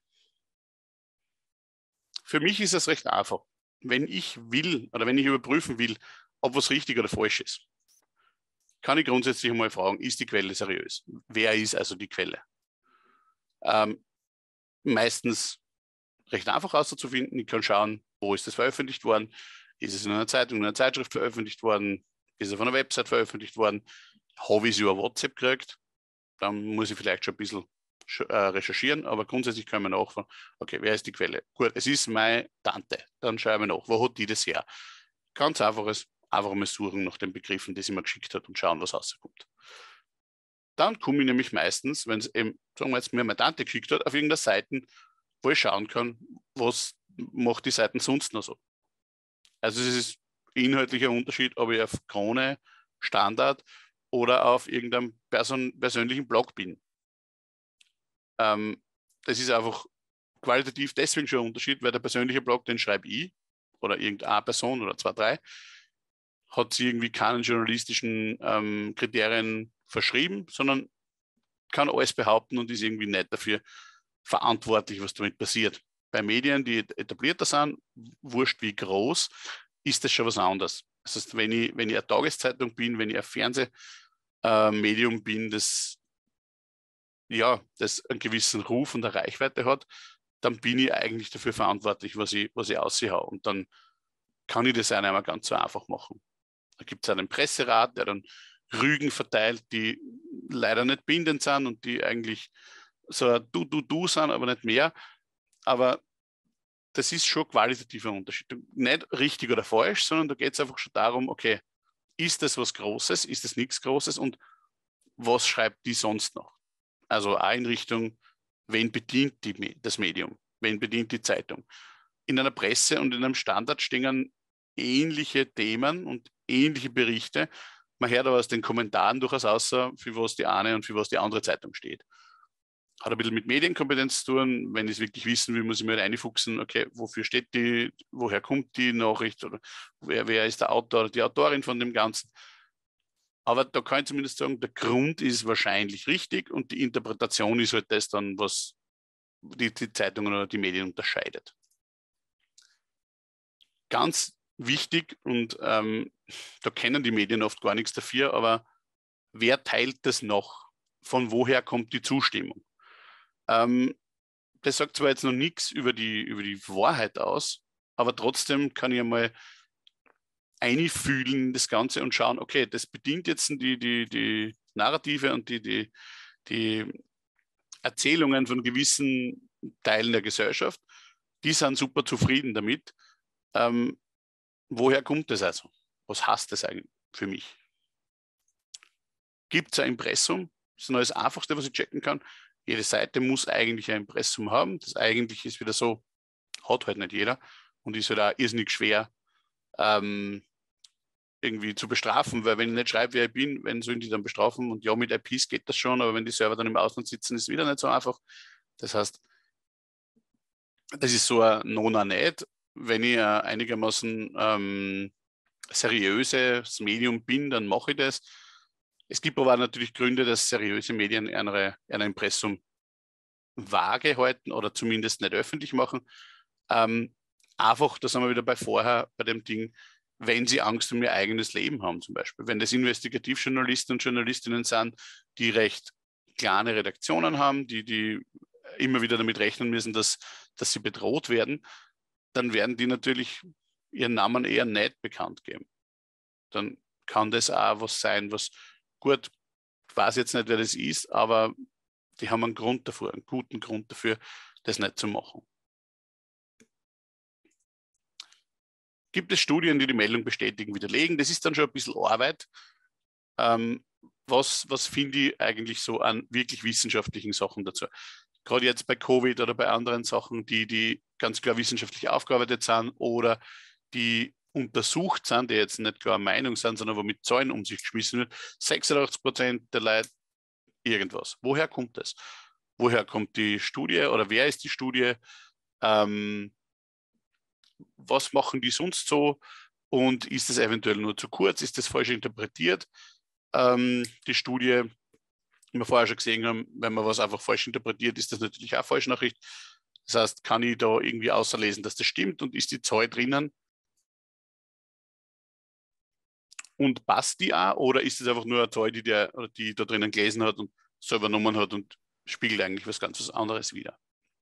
Für mich ist es recht einfach. Wenn ich will oder wenn ich überprüfen will, ob was richtig oder falsch ist, kann ich grundsätzlich einmal fragen, ist die Quelle seriös? Wer ist also die Quelle? Ähm, meistens recht einfach auszufinden. Ich kann schauen, wo ist das veröffentlicht worden? Ist es in einer Zeitung, in einer Zeitschrift veröffentlicht worden? Ist es auf einer Website veröffentlicht worden? Habe ich es über WhatsApp gekriegt? Dann muss ich vielleicht schon ein bisschen recherchieren, aber grundsätzlich können wir nachfragen, okay, wer ist die Quelle? Gut, es ist meine Tante. Dann schauen wir nach, wo hat die das her? Ganz einfaches, einfach mal suchen nach den Begriffen, die sie mir geschickt hat und schauen, was rauskommt. Dann komme ich nämlich meistens, wenn es eben, sagen wir jetzt, mir meine Tante geschickt hat, auf irgendeiner Seite, wo ich schauen kann, was macht die Seiten sonst noch so. Also es ist inhaltlicher Unterschied, ob ich auf Krone, Standard oder auf irgendeinem Person, persönlichen Blog bin. Ähm, das ist einfach qualitativ deswegen schon ein Unterschied, weil der persönliche Blog, den schreibe ich oder irgendeine Person oder zwei, drei, hat sie irgendwie keinen journalistischen ähm, Kriterien verschrieben, sondern kann alles behaupten und ist irgendwie nicht dafür verantwortlich, was damit passiert. Bei Medien, die etablierter sind, wurscht wie groß, ist das schon was anderes. Das heißt, wenn ich, wenn ich eine Tageszeitung bin, wenn ich ein Fernsehmedium äh, bin, das, ja, das einen gewissen Ruf und eine Reichweite hat, dann bin ich eigentlich dafür verantwortlich, was ich, was ich aussehe. Und dann kann ich das einmal ganz so einfach machen. Da gibt es einen Presserat, der dann Rügen verteilt, die leider nicht bindend sind und die eigentlich so ein Du-Du-Du sind, aber nicht mehr. Aber das ist schon ein qualitativer Unterschied. Nicht richtig oder falsch, sondern da geht es einfach schon darum, okay, ist das was Großes, ist das nichts Großes und was schreibt die sonst noch? Also auch in Richtung, wen bedient die, das Medium, wen bedient die Zeitung. In einer Presse und in einem Standard stehen ähnliche Themen und ähnliche Berichte. Man hört aber aus den Kommentaren durchaus außer, für was die eine und für was die andere Zeitung steht. Hat ein bisschen mit Medienkompetenz zu tun. Wenn ich es wirklich wissen will, muss ich mir halt reinfuchsen, okay, wofür steht die, woher kommt die Nachricht oder wer, wer ist der Autor oder die Autorin von dem Ganzen. Aber da kann ich zumindest sagen, der Grund ist wahrscheinlich richtig und die Interpretation ist halt das dann, was die, die Zeitungen oder die Medien unterscheidet. Ganz wichtig und ähm, da kennen die Medien oft gar nichts dafür, aber wer teilt das noch? Von woher kommt die Zustimmung? Ähm, das sagt zwar jetzt noch nichts über die, über die Wahrheit aus, aber trotzdem kann ich einmal einfühlen das Ganze und schauen, okay, das bedient jetzt die, die, die Narrative und die, die, die Erzählungen von gewissen Teilen der Gesellschaft. Die sind super zufrieden damit. Ähm, woher kommt das also? Was heißt das eigentlich für mich? gibt es ein Impressum. Das ist nur das Einfachste, was ich checken kann. Jede Seite muss eigentlich ein Impressum haben. Das eigentlich ist wieder so, hat halt nicht jeder und ist halt auch irrsinnig schwer ähm, irgendwie zu bestrafen, weil wenn ich nicht schreibe, wer ich bin, wenn sollen die dann bestrafen? Und ja, mit I Ps geht das schon, aber wenn die Server dann im Ausland sitzen, ist es wieder nicht so einfach. Das heißt, das ist so ein Nona nicht. Wenn ich ein einigermaßen ähm, seriöses Medium bin, dann mache ich das. Es gibt aber auch natürlich Gründe, dass seriöse Medien ein Impressum vage halten oder zumindest nicht öffentlich machen. Ähm, einfach, da sind wir wieder bei vorher, bei dem Ding, wenn sie Angst um ihr eigenes Leben haben zum Beispiel. Wenn das Investigativjournalisten und Journalistinnen sind, die recht kleine Redaktionen haben, die, die immer wieder damit rechnen müssen, dass, dass sie bedroht werden, dann werden die natürlich ihren Namen eher nicht bekannt geben. Dann kann das auch was sein, was gut, ich weiß jetzt nicht, wer das ist, aber die haben einen Grund dafür, einen guten Grund dafür, das nicht zu machen. Gibt es Studien, die die Meldung bestätigen, widerlegen? Das ist dann schon ein bisschen Arbeit. Ähm, was was finde ich eigentlich so an wirklich wissenschaftlichen Sachen dazu? Gerade jetzt bei Covid oder bei anderen Sachen, die, die ganz klar wissenschaftlich aufgearbeitet sind oder die untersucht sind, die jetzt nicht klar Meinung sind, sondern wo mit Zahlen um sich geschmissen wird, sechsundachtzig Prozent der Leute irgendwas. Woher kommt das? Woher kommt die Studie oder wer ist die Studie? Ähm, was machen die sonst so? Und ist es eventuell nur zu kurz? Ist das falsch interpretiert? Ähm, die Studie, wie wir vorher schon gesehen haben, wenn man was einfach falsch interpretiert, ist das natürlich auch Falschnachricht. Das heißt, kann ich da irgendwie außerlesen, dass das stimmt und ist die Zahl drinnen? Und passt die auch? Oder ist es einfach nur eine Zahl, die der oder die da drinnen gelesen hat und so übernommen hat und spiegelt eigentlich was ganz was anderes wider?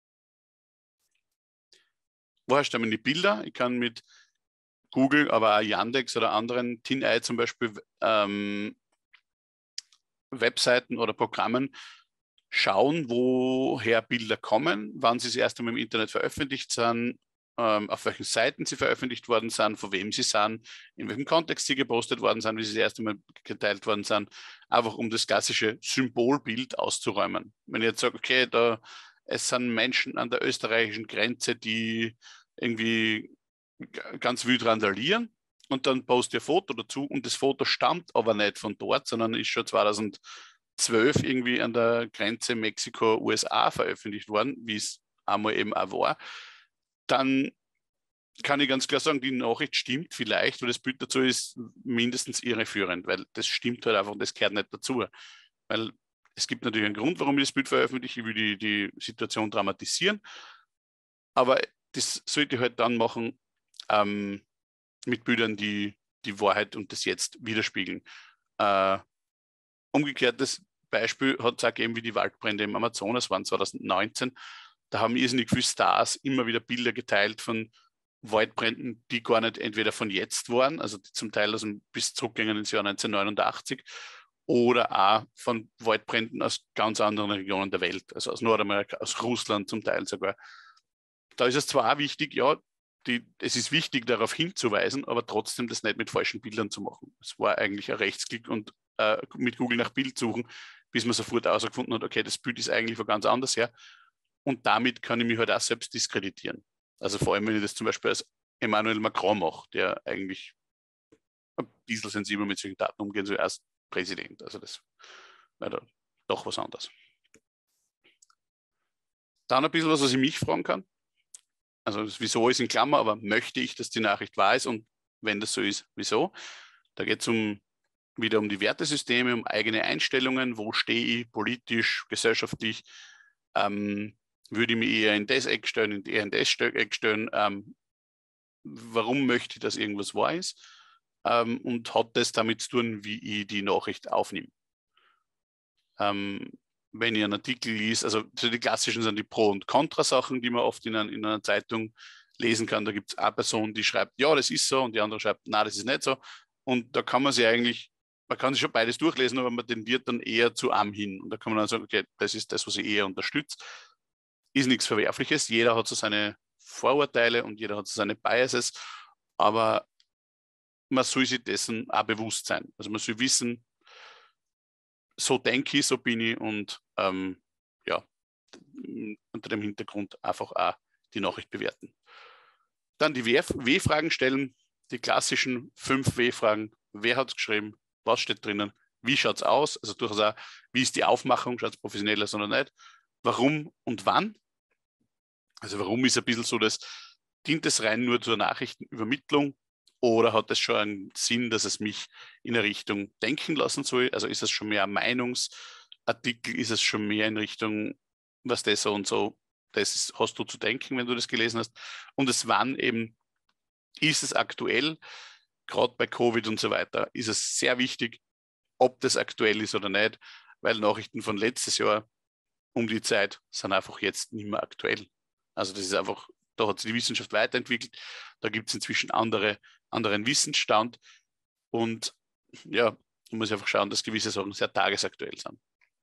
Woher stammen die Bilder? Ich kann mit Google, aber auch Yandex oder anderen TinEye zum Beispiel ähm, Webseiten oder Programmen schauen, woher Bilder kommen, wann sie das erste Mal im Internet veröffentlicht sind, ähm, auf welchen Seiten sie veröffentlicht worden sind, von wem sie sind, in welchem Kontext sie gepostet worden sind, wie sie das erste Mal geteilt worden sind, einfach um das klassische Symbolbild auszuräumen. Wenn ich jetzt sage, okay, da es sind Menschen an der österreichischen Grenze, die irgendwie ganz wild randalieren und dann poste ich ein Foto dazu und das Foto stammt aber nicht von dort, sondern ist schon zweitausendzwölf irgendwie an der Grenze Mexiko-U S A veröffentlicht worden, wie es einmal eben auch war, dann kann ich ganz klar sagen, die Nachricht stimmt vielleicht, weil das Bild dazu ist mindestens irreführend, weil das stimmt halt einfach und das gehört nicht dazu. Weil es gibt natürlich einen Grund, warum ich das Bild veröffentliche, ich will die, die Situation dramatisieren, aber das sollte ich halt dann machen ähm, mit Bildern, die die Wahrheit und das Jetzt widerspiegeln. Äh, umgekehrtes Beispiel hat es auch gegeben, wie die Waldbrände im Amazonas waren zwanzig neunzehn. Da haben irrsinnig viele Stars immer wieder Bilder geteilt von Waldbränden, die gar nicht entweder von jetzt waren, also die zum Teil aus dem, bis zurückgingen ins Jahr neunzehnhundertneunundachtzig, oder auch von Waldbränden aus ganz anderen Regionen der Welt, also aus Nordamerika, aus Russland zum Teil sogar. Da ist es zwar auch wichtig, ja, die, es ist wichtig, darauf hinzuweisen, aber trotzdem das nicht mit falschen Bildern zu machen. Es war eigentlich ein Rechtsklick und äh, mit Google nach Bild suchen, bis man sofort herausgefunden hat, okay, das Bild ist eigentlich von ganz anders her. Und damit kann ich mich halt auch selbst diskreditieren. Also vor allem, wenn ich das zum Beispiel als Emmanuel Macron mache, der eigentlich ein bisschen sensibel mit solchen Daten umgehen soll als Präsident. Also das wäre doch was anderes. Dann ein bisschen was, was ich mich fragen kann. Also das Wieso ist in Klammer, aber möchte ich, dass die Nachricht wahr ist und wenn das so ist, wieso? Da geht es um, wieder um die Wertesysteme, um eigene Einstellungen, wo stehe ich politisch, gesellschaftlich, ähm, würde ich mich eher in das Eck stellen, eher in das Eck stellen, ähm, warum möchte ich, dass irgendwas wahr ist ähm, und hat das damit zu tun, wie ich die Nachricht aufnehme. Ähm, wenn ich einen Artikel liest, also die klassischen sind die Pro- und Contra-Sachen, die man oft in, ein, in einer Zeitung lesen kann. Da gibt es eine Person, die schreibt, ja, das ist so, und die andere schreibt, na, das ist nicht so. Und da kann man sich eigentlich, man kann sich schon beides durchlesen, aber man tendiert dann eher zu einem hin. Und da kann man dann sagen, okay, das ist das, was ich eher unterstütze. Ist nichts Verwerfliches. Jeder hat so seine Vorurteile und jeder hat so seine Biases, aber man soll sich dessen auch bewusst sein. Also man soll wissen, so denke ich, so bin ich und ähm, ja, unter dem Hintergrund einfach auch die Nachricht bewerten. Dann die W-Fragen stellen, die klassischen fünf W-Fragen. Wer hat es geschrieben? Was steht drinnen? Wie schaut es aus? Also durchaus auch, wie ist die Aufmachung? Schaut es professioneller aus oder nicht? Warum und wann? Also warum ist ein bisschen so, das dient es rein nur zur Nachrichtenübermittlung oder hat es schon einen Sinn, dass es mich in eine Richtung denken lassen soll? Also ist es schon mehr ein Meinungsartikel? Ist es schon mehr in Richtung, was das so und so, das ist, hast du zu denken, wenn du das gelesen hast? Und das wann eben, ist es aktuell? Gerade bei Covid und so weiter ist es sehr wichtig, ob das aktuell ist oder nicht, weil Nachrichten von letztes Jahr um die Zeit sind einfach jetzt nicht mehr aktuell. Also das ist einfach, da hat sich die Wissenschaft weiterentwickelt, da gibt es inzwischen andere, anderen Wissensstand und ja, man muss einfach schauen, dass gewisse Sachen sehr tagesaktuell sind.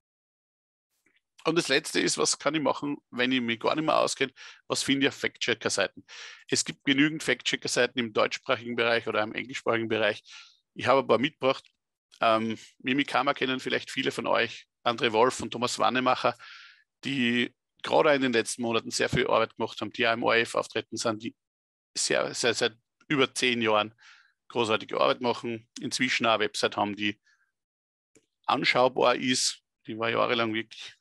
Und das Letzte ist, was kann ich machen, wenn ich mich gar nicht mehr auskenne, was finde ich auf Fact-Checker-Seiten. Es gibt genügend Fact-Checker-Seiten im deutschsprachigen Bereich oder im englischsprachigen Bereich. Ich habe ein paar mitgebracht. Ähm, Mimikama kennen vielleicht viele von euch, André Wolf und Thomas Wannemacher, die gerade in den letzten Monaten sehr viel Arbeit gemacht haben, die auch im O R F auftreten sind, die sehr, sehr, seit über zehn Jahren großartige Arbeit machen, inzwischen auch eine Website haben, die anschaubar ist, die war jahrelang wirklich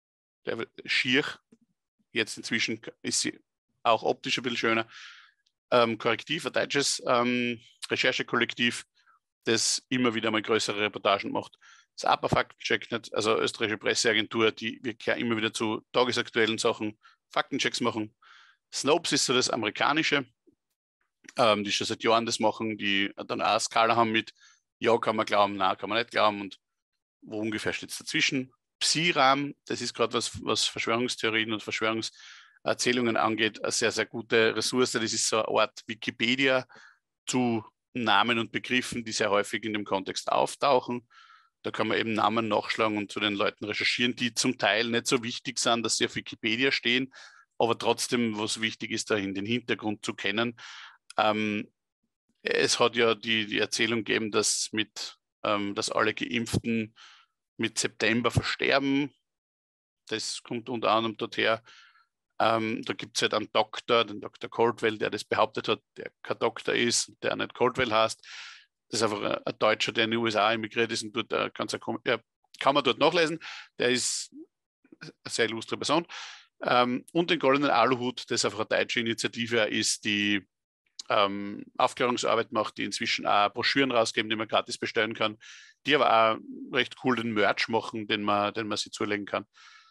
schier, jetzt inzwischen ist sie auch optisch ein bisschen schöner. Ähm, Korrektiv, ein deutsches ähm, Recherchekollektiv, das immer wieder mal größere Reportagen macht. Das A P A Faktencheck, also österreichische Presseagentur, die wirklich ja immer wieder zu tagesaktuellen Sachen Faktenchecks machen. Snopes ist so das amerikanische, ähm, die schon seit Jahren das machen, die dann auch eine Skala haben mit ja, kann man glauben, nein, kann man nicht glauben und wo ungefähr steht es dazwischen. Psi-Ram, das ist gerade was, was Verschwörungstheorien und Verschwörungserzählungen angeht, eine sehr, sehr gute Ressource. Das ist so eine Art Wikipedia zu Namen und Begriffen, die sehr häufig in dem Kontext auftauchen. Da kann man eben Namen nachschlagen und zu den Leuten recherchieren, die zum Teil nicht so wichtig sind, dass sie auf Wikipedia stehen, aber trotzdem, was wichtig ist, da in den Hintergrund zu kennen. Ähm, es hat ja die, die Erzählung gegeben, dass, mit, ähm, dass alle Geimpften mit September versterben. Das kommt unter anderem dort her. Ähm, da gibt es halt einen Doktor, den Doktor Caldwell, der das behauptet hat, der kein Doktor ist, der nicht Caldwell heißt. Das ist einfach ein, ein Deutscher, der in die U S A emigriert ist und dort äh, ganz, ja, kann man dort nachlesen. Der ist eine sehr illustre Person. Ähm, und den Goldenen Aluhut, das einfach eine deutsche Initiative ist, die ähm, Aufklärungsarbeit macht, die inzwischen auch Broschüren rausgeben, die man gratis bestellen kann, die aber auch recht cool den Merch machen, den man, den man sich zulegen kann.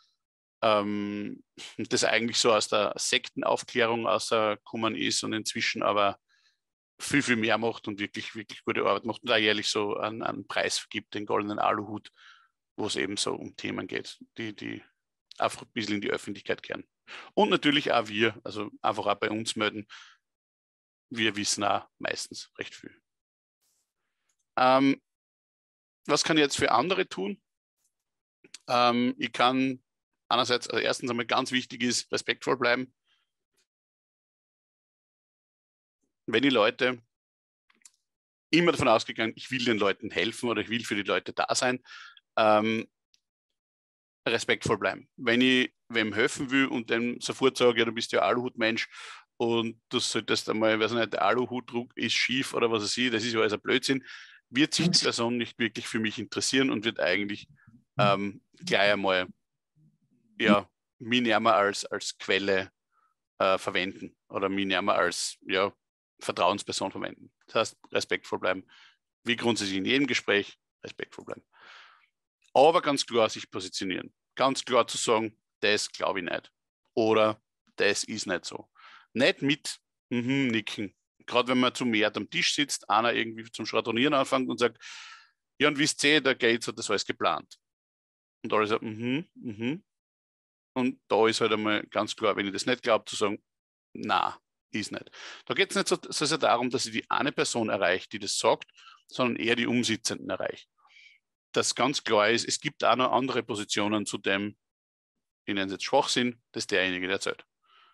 Ähm, das eigentlich so aus der Sektenaufklärung rausgekommen ist und inzwischen aber viel, viel mehr macht und wirklich, wirklich gute Arbeit macht und da jährlich so einen, einen Preis vergibt, den Goldenen Aluhut, wo es eben so um Themen geht, die, die einfach ein bisschen in die Öffentlichkeit kehren. Und natürlich auch wir, also einfach auch bei uns melden. Wir wissen auch meistens recht viel. Ähm, was kann ich jetzt für andere tun? Ähm, ich kann einerseits, also erstens einmal ganz wichtig ist, respektvoll bleiben. Wenn die Leute immer davon ausgegangen, ich will den Leuten helfen oder ich will für die Leute da sein, ähm, respektvoll bleiben. Wenn ich wem helfen will und dann sofort sage, ja, du bist ja Aluhutmensch und du solltest einmal, weiß nicht, der Aluhutdruck ist schief oder was weiß ich, das ist ja alles ein Blödsinn, wird sich die Person nicht wirklich für mich interessieren und wird eigentlich ähm, gleich einmal ja, mich näher als, als Quelle äh, verwenden oder mich näher als ja, Vertrauensperson verwenden. Das heißt, respektvoll bleiben. Wie grundsätzlich in jedem Gespräch, respektvoll bleiben. Aber ganz klar sich positionieren. Ganz klar zu sagen, das glaube ich nicht. Oder das ist nicht so. Nicht mit mhm, nicken. Gerade wenn man zu mehr am Tisch sitzt, einer irgendwie zum Schwadronieren anfängt und sagt, ja, und wisst ihr, der Gates hat das alles geplant. Und alle sagen, mhm, mhm. Und da ist halt einmal ganz klar, wenn ich das nicht glaube, zu sagen, na, ist nicht. Da geht es nicht so, so sehr darum, dass ich die eine Person erreiche, die das sagt, sondern eher die Umsitzenden erreiche. Dass ganz klar ist, es gibt auch noch andere Positionen zu dem, ich nenne es jetzt Schwachsinn, das ist derjenige, der erzählt.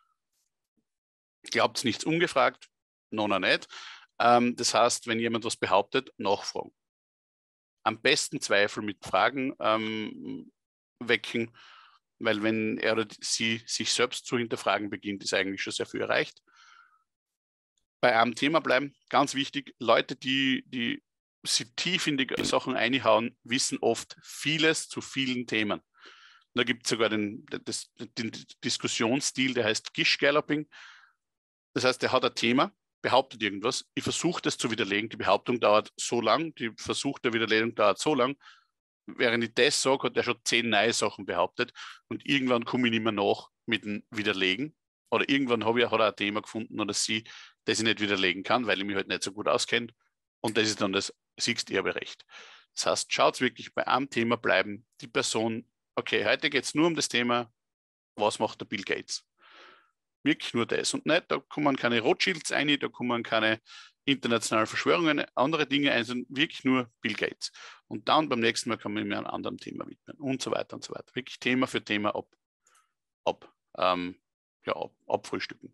Glaubt nichts ungefragt, noch, noch nicht. Ähm, das heißt, wenn jemand was behauptet, nachfragen. am besten Zweifel mit Fragen ähm, wecken, weil wenn er oder sie sich selbst zu hinterfragen beginnt, ist eigentlich schon sehr viel erreicht. Bei einem Thema bleiben, ganz wichtig, Leute, die, die sich tief in die Sachen einhauen, wissen oft vieles zu vielen Themen. Und da gibt es sogar den, das, den Diskussionsstil, der heißt Gish-Galloping. Das heißt, er hat ein Thema, behauptet irgendwas, ich versuche das zu widerlegen, die Behauptung dauert so lang, die Versuch der Widerlegung dauert so lang, während ich das sage, hat er schon zehn neue Sachen behauptet und irgendwann komme ich nicht mehr nach mit dem Widerlegen oder irgendwann habe ich, hat er ein Thema gefunden oder sie, das ich nicht widerlegen kann, weil ich mich halt nicht so gut auskenne und das ist dann das Siegsterberecht. Das heißt, schaut wirklich bei einem Thema bleiben, die Person, okay, heute geht es nur um das Thema, was macht der Bill Gates? Wirklich nur das und nicht, da kommen keine Rothschilds rein, da kommen keine internationalen Verschwörungen, andere Dinge ein, sondern wirklich nur Bill Gates. Und dann beim nächsten Mal kann man mir einem anderen Thema widmen und so weiter und so weiter. Wirklich Thema für Thema ab, ab, ähm, ja, ab, abfrühstücken.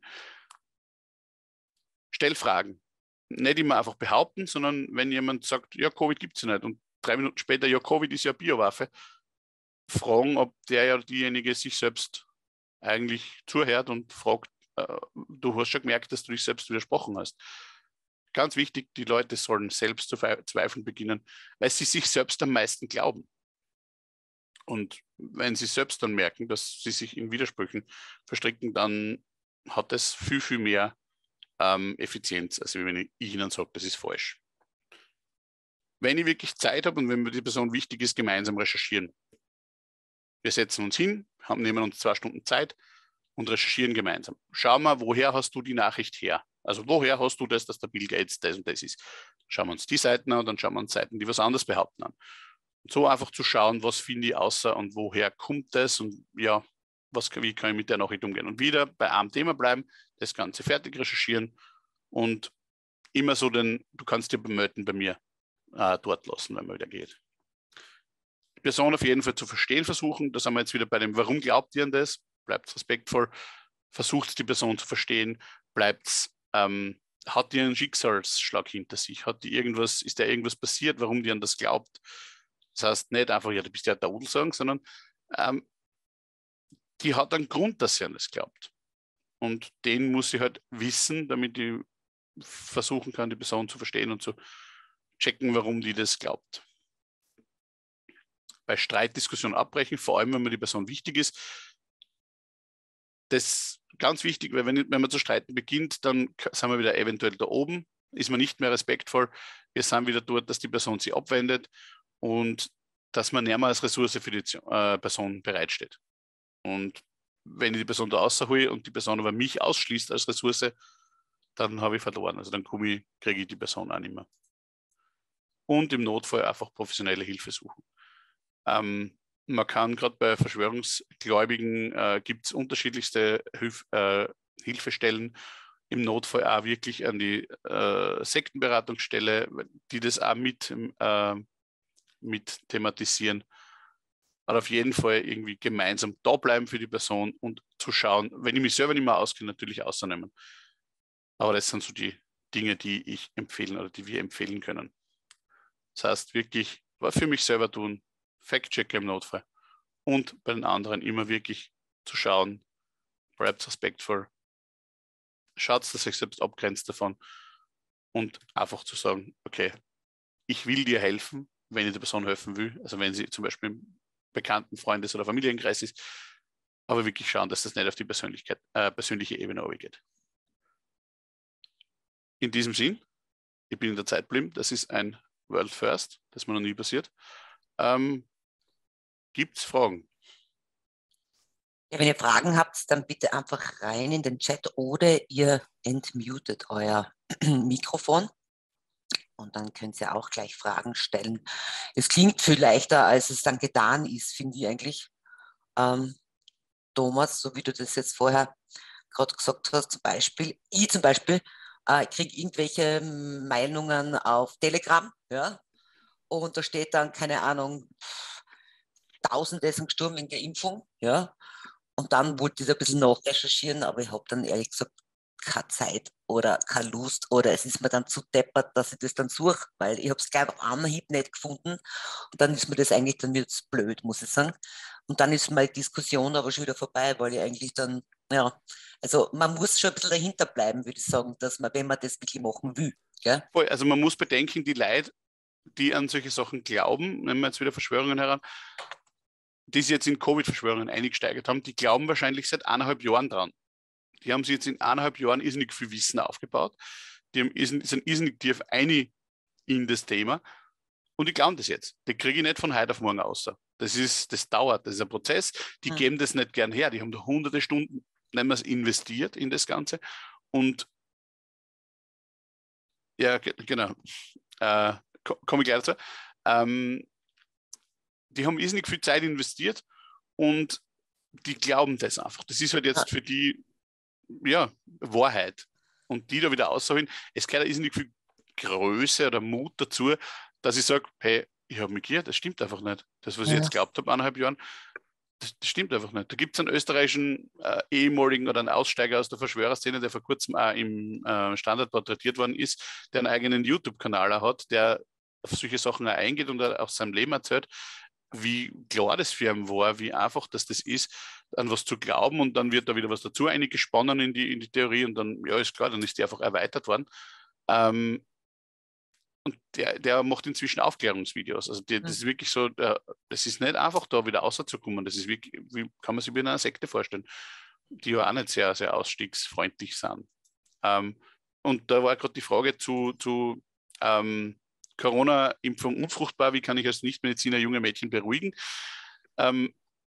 Stell Fragen. Nicht immer einfach behaupten, sondern wenn jemand sagt, ja, Covid gibt es ja nicht und drei Minuten später, ja, Covid ist ja eine Biowaffe, fragen, ob der ja diejenige sich selbst eigentlich zuhört und fragt, äh, du hast schon gemerkt, dass du dich selbst widersprochen hast. Ganz wichtig, die Leute sollen selbst zu zweifeln beginnen, weil sie sich selbst am meisten glauben. Und wenn sie selbst dann merken, dass sie sich in Widersprüchen verstricken, dann hat es viel, viel mehr ähm, Effizienz, als wenn ich ihnen sage, das ist falsch. Wenn ich wirklich Zeit habe und wenn mir die Person wichtig ist, gemeinsam recherchieren. Wir setzen uns hin, haben, nehmen uns zwei Stunden Zeit und recherchieren gemeinsam. Schau mal, woher hast du die Nachricht her? Also woher hast du das, dass der Bill Gates das und das ist? Schauen wir uns die Seiten an und dann schauen wir uns Seiten, die was anderes behaupten an. Und so einfach zu schauen, was finde ich außer und woher kommt das und ja, was, wie kann ich mit der Nachricht umgehen? Und wieder bei einem Thema bleiben, das Ganze fertig recherchieren und immer so den, du kannst dir bemelden bei mir äh, dort lassen, wenn man wieder geht. Die Person auf jeden Fall zu verstehen versuchen, da sind wir jetzt wieder bei dem, warum glaubt ihr an das? Bleibt respektvoll, versucht die Person zu verstehen, bleibt, ähm, hat die einen Schicksalsschlag hinter sich, hat die irgendwas, ist da irgendwas passiert, warum die an das glaubt? Das heißt nicht einfach, ja, du bist ja der Udel sagen, sondern ähm, die hat einen Grund, dass sie an das glaubt. Und den muss sie halt wissen, damit ich versuchen kann, die Person zu verstehen und zu checken, warum die das glaubt. Bei Streitdiskussionen abbrechen, vor allem wenn mir die Person wichtig ist. Das ist ganz wichtig, weil wenn, wenn man zu streiten beginnt, dann sind wir wieder eventuell da oben, ist man nicht mehr respektvoll. Wir sind wieder dort, dass die Person sich abwendet und dass man näher als Ressource für die äh, Person bereitsteht. Und wenn ich die Person da raushole und die Person aber mich ausschließt als Ressource, dann habe ich verloren. Also dann ich, kriege ich die Person auch nicht mehr. Und im Notfall einfach professionelle Hilfe suchen. Ähm, man kann gerade bei Verschwörungsgläubigen, äh, gibt es unterschiedlichste Hilf, äh, Hilfestellen, im Notfall auch wirklich an die äh, Sektenberatungsstelle, die das auch mit, äh, mit thematisieren. Aber auf jeden Fall irgendwie gemeinsam da bleiben für die Person und zu schauen, wenn ich mich selber nicht mehr auskenne, natürlich auszunehmen. Aber das sind so die Dinge, die ich empfehlen oder die wir empfehlen können. Das heißt, wirklich was für mich selber tun, Fact-Check im Notfall und bei den anderen immer wirklich zu schauen, bleibt respektvoll, schaut, dass ihr euch selbst abgrenzt davon und einfach zu sagen, okay, ich will dir helfen, wenn ich der Person helfen will, also wenn sie zum Beispiel im Bekannten-, Freundes- oder Familienkreis ist, aber wirklich schauen, dass das nicht auf die Persönlichkeit, äh, persönliche Ebene übergeht. In diesem Sinn, ich bin in der Zeit geblieben, das ist ein World First, das mir noch nie passiert. Ähm, Gibt es Fragen? Ja, wenn ihr Fragen habt, dann bitte einfach rein in den Chat oder ihr entmutet euer Mikrofon und dann könnt ihr auch gleich Fragen stellen. Es klingt viel leichter, als es dann getan ist, finde ich eigentlich. Ähm, Thomas, so wie du das jetzt vorher gerade gesagt hast, zum Beispiel, ich zum Beispiel äh, kriege irgendwelche Meinungen auf Telegram, ja, und da steht dann, keine Ahnung, Tausende sind gestorben wegen der Impfung, ja, und dann wollte ich ein bisschen nachrecherchieren, aber ich habe dann ehrlich gesagt keine Zeit oder keine Lust oder es ist mir dann zu deppert, dass ich das dann suche, weil ich habe es gleich auf Anhieb nicht gefunden und dann ist mir das eigentlich dann jetzt blöd, muss ich sagen. Und dann ist meine Diskussion aber schon wieder vorbei, weil ich eigentlich dann, ja, also man muss schon ein bisschen dahinter bleiben, würde ich sagen, dass man, wenn man das wirklich machen will. Gell? Voll, also man muss bedenken, die Leute, die an solche Sachen glauben, nehmen wir jetzt wieder Verschwörungen heran, die sich jetzt in Covid-Verschwörungen eingesteigert haben, die glauben wahrscheinlich seit eineinhalb Jahren dran. Die haben sich jetzt in eineinhalb Jahren irrsinnig viel Wissen aufgebaut. Die haben irrsinnig, sind irrsinnig tief einig in das Thema. Und die glauben das jetzt. Die kriege ich nicht von heute auf morgen aus. Das, ist, das dauert, das ist ein Prozess. Die hm. geben das nicht gern her. Die haben da hunderte Stunden, nennen wir es, investiert in das Ganze. Und ja, genau. Äh, komme ich gleich dazu. Ähm, die haben irrsinnig viel Zeit investiert und die glauben das einfach. Das ist halt jetzt für die, ja, Wahrheit. Und die da wieder aussagen, es gehört irrsinnig viel Größe oder Mut dazu, dass ich sage, hey, ich habe mich geirrt, das stimmt einfach nicht. Das, was ja. ich jetzt glaubt habe, eineinhalb Jahren, das, das stimmt einfach nicht. Da gibt es einen österreichischen äh, ehemaligen oder einen Aussteiger aus der Verschwörerszene, der vor kurzem auch im äh, Standard porträtiert worden ist, der einen eigenen YouTube-Kanal hat, der auf solche Sachen auch eingeht und aus seinem Leben erzählt, wie klar das für ihn war, wie einfach das, das ist, an was zu glauben und dann wird da wieder was dazu eingesponnen in die, in die Theorie und dann, ja, ist klar, dann ist die einfach erweitert worden. Ähm, und der, der macht inzwischen Aufklärungsvideos. Also die, das ist wirklich so, der, das ist nicht einfach, da wieder rauszukommen. Das ist wirklich, wie kann man sich wie in einer Sekte vorstellen, die ja auch nicht sehr, sehr ausstiegsfreundlich sind. Ähm, und da war gerade die Frage zu, zu ähm, Corona-Impfung unfruchtbar, wie kann ich als Nichtmediziner junge Mädchen beruhigen? Ähm,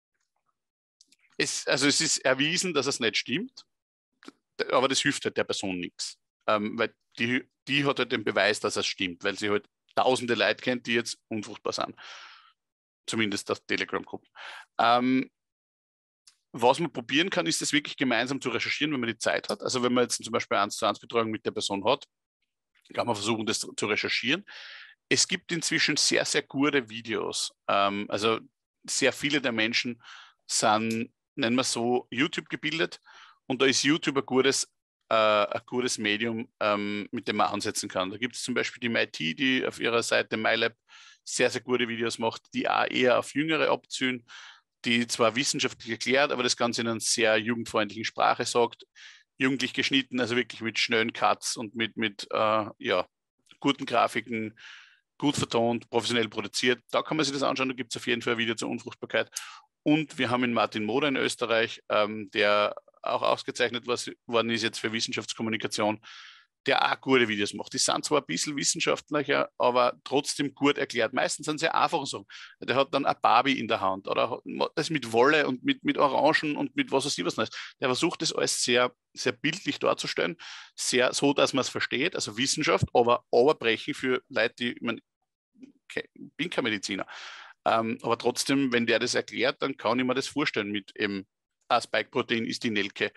es, also es ist erwiesen, dass es nicht stimmt, aber das hilft halt der Person nichts. Ähm, weil die, die hat halt den Beweis, dass es stimmt, weil sie halt tausende Leute kennt, die jetzt unfruchtbar sind. Zumindest auf Telegram-Gruppen. Ähm, was man probieren kann, ist es wirklich gemeinsam zu recherchieren, wenn man die Zeit hat. Also wenn man jetzt zum Beispiel eins zu eins Betreuung mit der Person hat, kann man versuchen, das zu recherchieren. Es gibt inzwischen sehr, sehr gute Videos. Ähm, also sehr viele der Menschen sind, nennen wir so, YouTube gebildet und da ist YouTube ein gutes, äh, ein gutes Medium, ähm, mit dem man ansetzen kann. Da gibt es zum Beispiel die M I T, die auf ihrer Seite MyLab sehr, sehr gute Videos macht, die auch eher auf Jüngere abzielen, die zwar wissenschaftlich erklärt, aber das Ganze in einer sehr jugendfreundlichen Sprache sagt, jugendlich geschnitten, also wirklich mit schnellen Cuts und mit, mit äh, ja, guten Grafiken, gut vertont, professionell produziert. Da kann man sich das anschauen, da gibt es auf jeden Fall ein Video zur Unfruchtbarkeit. Und wir haben den Martin Moder in Österreich, ähm, der auch ausgezeichnet worden ist jetzt für Wissenschaftskommunikation, der auch gute Videos macht. Die sind zwar ein bisschen wissenschaftlicher, aber trotzdem gut erklärt. Meistens sind sie einfache Sachen. Der hat dann eine Barbie in der Hand oder das mit Wolle und mit, mit Orangen und mit was weiß ich was Neues. Der versucht das alles sehr, sehr bildlich darzustellen, sehr so, dass man es versteht, also Wissenschaft, aber Oberbrechen für Leute, die, ich meine, ich bin kein Mediziner, ähm, aber trotzdem, wenn der das erklärt, dann kann ich mir das vorstellen mit eben, ah, Spike-Protein ist die Nelke.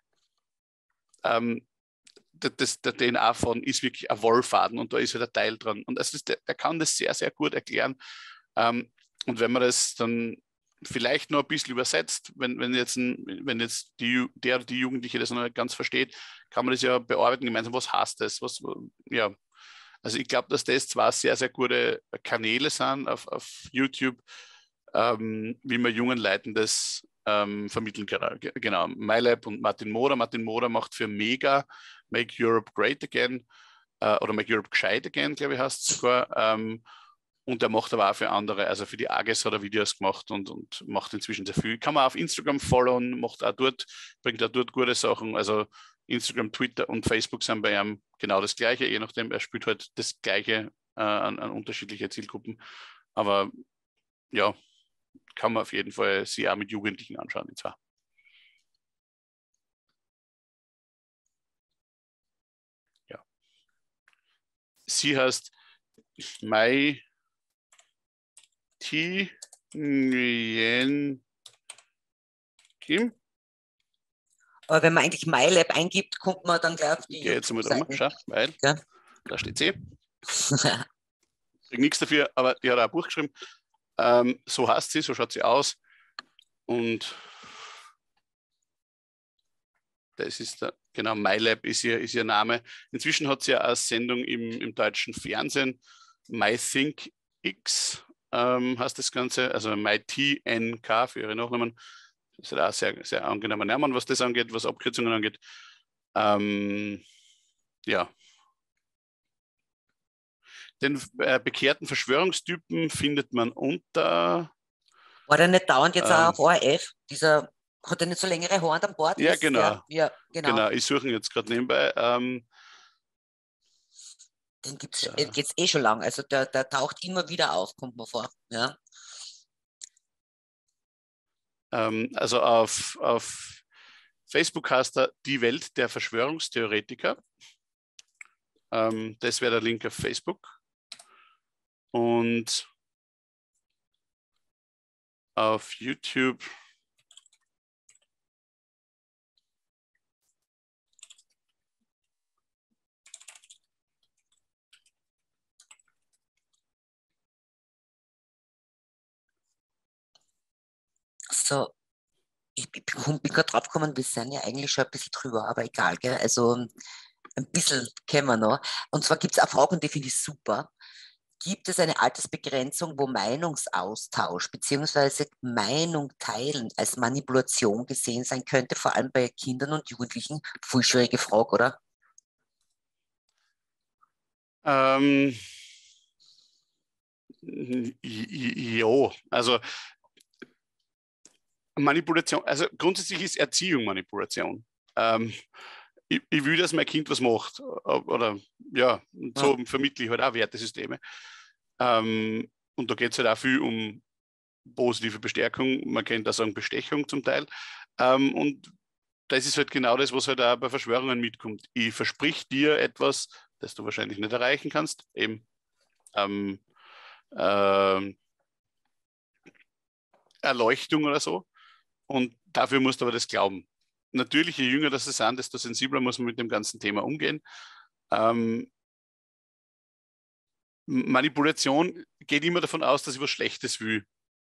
Ähm, Das, der D N A von ist wirklich ein Wollfaden und da ist halt ein Teil dran. Und das ist, der, der kann das sehr, sehr gut erklären. Ähm, und wenn man das dann vielleicht noch ein bisschen übersetzt, wenn, wenn jetzt, ein, wenn jetzt die, der die Jugendliche das noch nicht ganz versteht, kann man das ja bearbeiten gemeinsam. Was heißt das? Was, ja. Also ich glaube, dass das zwar sehr, sehr gute Kanäle sind auf, auf YouTube, ähm, wie man jungen Leuten das ähm, vermitteln kann. Genau, MyLab und Martin Moder. Martin Moder macht für Mega Make Europe Great Again äh, oder Make Europe Gescheit Again, glaube ich, heißt es sogar. Ähm, und er macht aber auch für andere, also für die A G E S hat er Videos gemacht und, und macht inzwischen sehr viel. Kann man auf Instagram followen, macht auch dort, bringt auch dort gute Sachen. Also Instagram, Twitter und Facebook sind bei ihm genau das Gleiche, je nachdem, er spielt halt das Gleiche äh, an, an unterschiedliche Zielgruppen. Aber ja, kann man auf jeden Fall sich auch mit Jugendlichen anschauen, und zwar. Ja. Sie heißt Mai T Nguyen Kim. Aber wenn man eigentlich MyLab eingibt, kommt man dann gleich auf die Geh jetzt mal drum, schau, weil ja. Da steht sie. Krieg nichts dafür, aber die hat auch ein Buch geschrieben. Ähm, so heißt sie, so schaut sie aus. Und das ist der genau, MyLab ist ihr, ist ihr Name. Inzwischen hat sie ja eine Sendung im, im deutschen Fernsehen, MyThinkX ähm, heißt das Ganze, also MyTNK für ihre Nachnamen. Das ist auch sehr, sehr angenehmer Name, was das angeht, was Abkürzungen angeht. Ähm, ja. Den äh, bekehrten Verschwörungstypen findet man unter. War der nicht dauernd jetzt auch Ähm, auf O R F? Dieser, hat er nicht so längere Haare an Bord? ja, Ist, ja, genau. ja, genau. Genau, ich suche ihn jetzt gerade nebenbei. Ähm, Den gibt es da, jetzt eh schon lang. Also der, der taucht immer wieder auf, kommt mir vor. Ja. ähm, also auf, auf Facebook heißt er Die Welt der Verschwörungstheoretiker. Ähm, das wäre der Link auf Facebook. Und auf YouTube So, ich bin, bin gerade drauf gekommen, wir sind ja eigentlich schon ein bisschen drüber, aber egal, gell? Also ein bisschen kennen wir noch. Und zwar gibt es auch Fragen, die finde ich super. Gibt es eine Altersbegrenzung, wo Meinungsaustausch bzw. Meinung teilen als Manipulation gesehen sein könnte, vor allem bei Kindern und Jugendlichen? Voll schwierige Frage, oder? ähm, ja, also Manipulation, also grundsätzlich ist Erziehung Manipulation. Ähm, ich, ich will, dass mein Kind was macht. Oder ja, und Ja. so vermittle ich halt auch Wertesysteme. Ähm, und da geht es halt auch viel um positive Bestärkung, man könnte auch sagen Bestechung zum Teil. Ähm, und das ist halt genau das, was halt auch bei Verschwörungen mitkommt. Ich versprich dir etwas, das du wahrscheinlich nicht erreichen kannst, eben ähm, ähm, Erleuchtung oder so. Und dafür musst du aber das glauben. Natürlich, je jünger das sie sind, desto sensibler muss man mit dem ganzen Thema umgehen. Ähm, Manipulation geht immer davon aus, dass ich was Schlechtes will.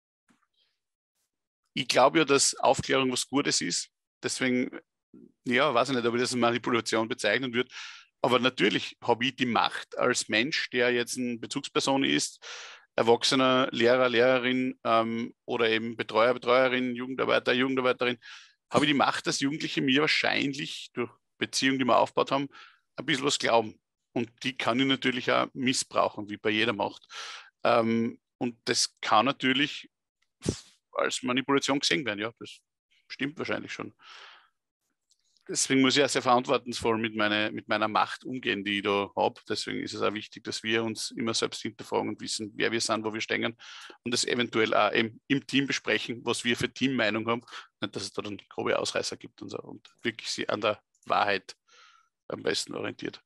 Ich glaube ja, dass Aufklärung was Gutes ist. Deswegen, ja, weiß ich nicht, ob ich das als Manipulation bezeichnen würde. Aber natürlich habe ich die Macht als Mensch, der jetzt eine Bezugsperson ist, Erwachsener, Lehrer, Lehrerin ähm, oder eben Betreuer, Betreuerin, Jugendarbeiter, Jugendarbeiterin, habe ich die Macht, dass Jugendliche mir wahrscheinlich durch Beziehungen, die wir aufgebaut haben, ein bisschen was glauben. Und die kann ich natürlich auch missbrauchen, wie bei jeder Macht. Ähm, und das kann natürlich als Manipulation gesehen werden. Ja, das stimmt wahrscheinlich schon. Deswegen muss ich auch sehr verantwortungsvoll mit, meine, mit meiner Macht umgehen, die ich da habe. Deswegen ist es auch wichtig, dass wir uns immer selbst hinterfragen und wissen, wer wir sind, wo wir stehen und das eventuell auch im, im Team besprechen, was wir für Teammeinung haben. Nicht, dass es da dann grobe Ausreißer gibt und so und wirklich sie an der Wahrheit am besten orientiert.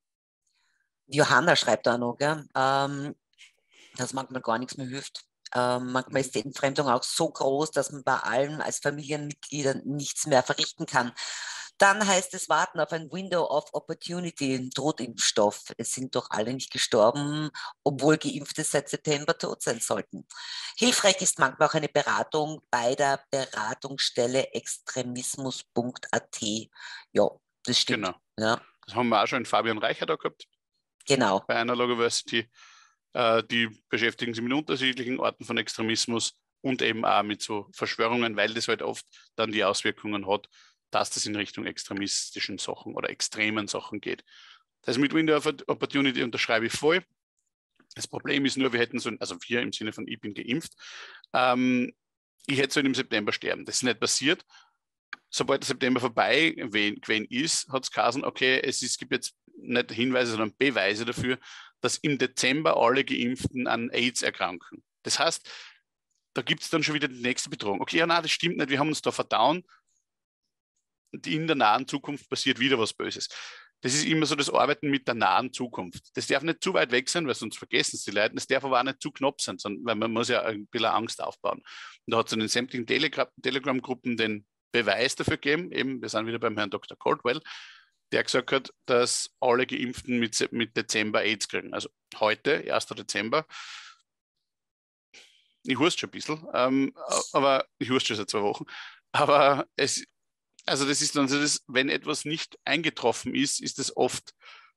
Johanna schreibt da noch, gell? Ähm, dass manchmal gar nichts mehr hilft. Ähm, manchmal ist die Entfremdung auch so groß, dass man bei allen als Familienmitgliedern nichts mehr verrichten kann. Dann heißt es warten auf ein Window of Opportunity, Totimpfstoff. Es sind doch alle nicht gestorben, obwohl Geimpfte seit September tot sein sollten. Hilfreich ist manchmal auch eine Beratung bei der Beratungsstelle extremismus punkt a t. Ja, das stimmt. Genau. Ja, Das haben wir auch schon in Fabian Reicher da gehabt, genau. bei einer University. Äh, die beschäftigen sich mit unterschiedlichen Arten von Extremismus und eben auch mit so Verschwörungen, weil das halt oft dann die Auswirkungen hat, dass das in Richtung extremistischen Sachen oder extremen Sachen geht. Das mit Window of Opportunity unterschreibe ich voll. Das Problem ist nur, wir hätten so, also wir im Sinne von ich bin geimpft, ähm, ich hätte so im September sterben. Das ist nicht passiert. Sobald der September vorbei gewesen ist, hat es geheißen, okay, es, ist, es gibt jetzt nicht Hinweise, sondern Beweise dafür, dass im Dezember alle Geimpften an AIDS erkranken. Das heißt, da gibt es dann schon wieder die nächste Bedrohung. Okay, ja, nein, das stimmt nicht, wir haben uns da verdauen und in der nahen Zukunft passiert wieder was Böses. Das ist immer so das Arbeiten mit der nahen Zukunft. Das darf nicht zu weit weg sein, weil sonst vergessen es die Leute. Das darf aber auch nicht zu knapp sein, sondern, weil man muss ja ein bisschen Angst aufbauen. Und da hat es in den sämtlichen Telegram-Gruppen den Beweis dafür gegeben, eben, wir sind wieder beim Herrn Doktor Caldwell, der gesagt hat, dass alle Geimpften mit, mit Dezember AIDS kriegen. Also heute, erster Dezember. Ich hurst schon ein bisschen, ähm, aber ich hurst schon seit zwei Wochen. Aber es, Also das ist dann so, dass, wenn etwas nicht eingetroffen ist, ist es oft,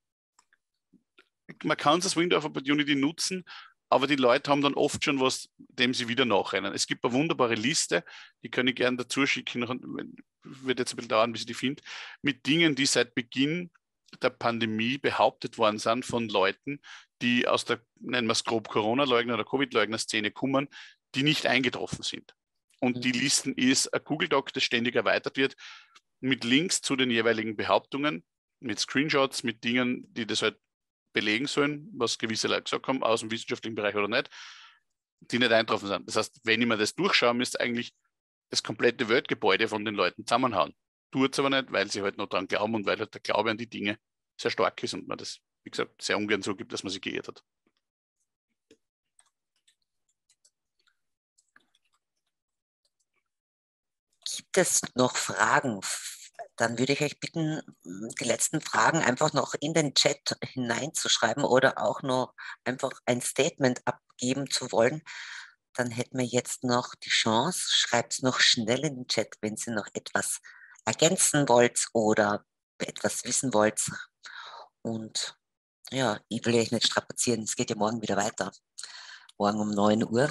man kann das Window of Opportunity nutzen, aber die Leute haben dann oft schon was, dem sie wieder nachrennen. Es gibt eine wunderbare Liste, die kann ich gerne dazu schicken, wird jetzt ein bisschen dauern, bis ich die finde, mit Dingen, die seit Beginn der Pandemie behauptet worden sind von Leuten, die aus der, nennen wir es grob, Corona-Leugner- oder Covid-Leugner-Szene kommen, die nicht eingetroffen sind. Und die Listen ist ein Google-Doc, das ständig erweitert wird, mit Links zu den jeweiligen Behauptungen, mit Screenshots, mit Dingen, die das halt belegen sollen, was gewisse Leute gesagt haben, aus dem wissenschaftlichen Bereich oder nicht, die nicht eintroffen sind. Das heißt, wenn ich mir das durchschaue, müsste eigentlich das komplette Weltgebäude von den Leuten zusammenhauen. Tut es aber nicht, weil sie halt noch dran glauben und weil halt der Glaube an die Dinge sehr stark ist und man das, wie gesagt, sehr ungern so gibt, dass man sich geirrt hat. Gibt es noch Fragen? Dann würde ich euch bitten, die letzten Fragen einfach noch in den Chat hineinzuschreiben oder auch noch einfach ein Statement abgeben zu wollen. Dann hätten wir jetzt noch die Chance. Schreibt es noch schnell in den Chat, wenn ihr noch etwas ergänzen wollt oder etwas wissen wollt. Und ja, ich will euch nicht strapazieren. Es geht ja morgen wieder weiter. Morgen um neun Uhr.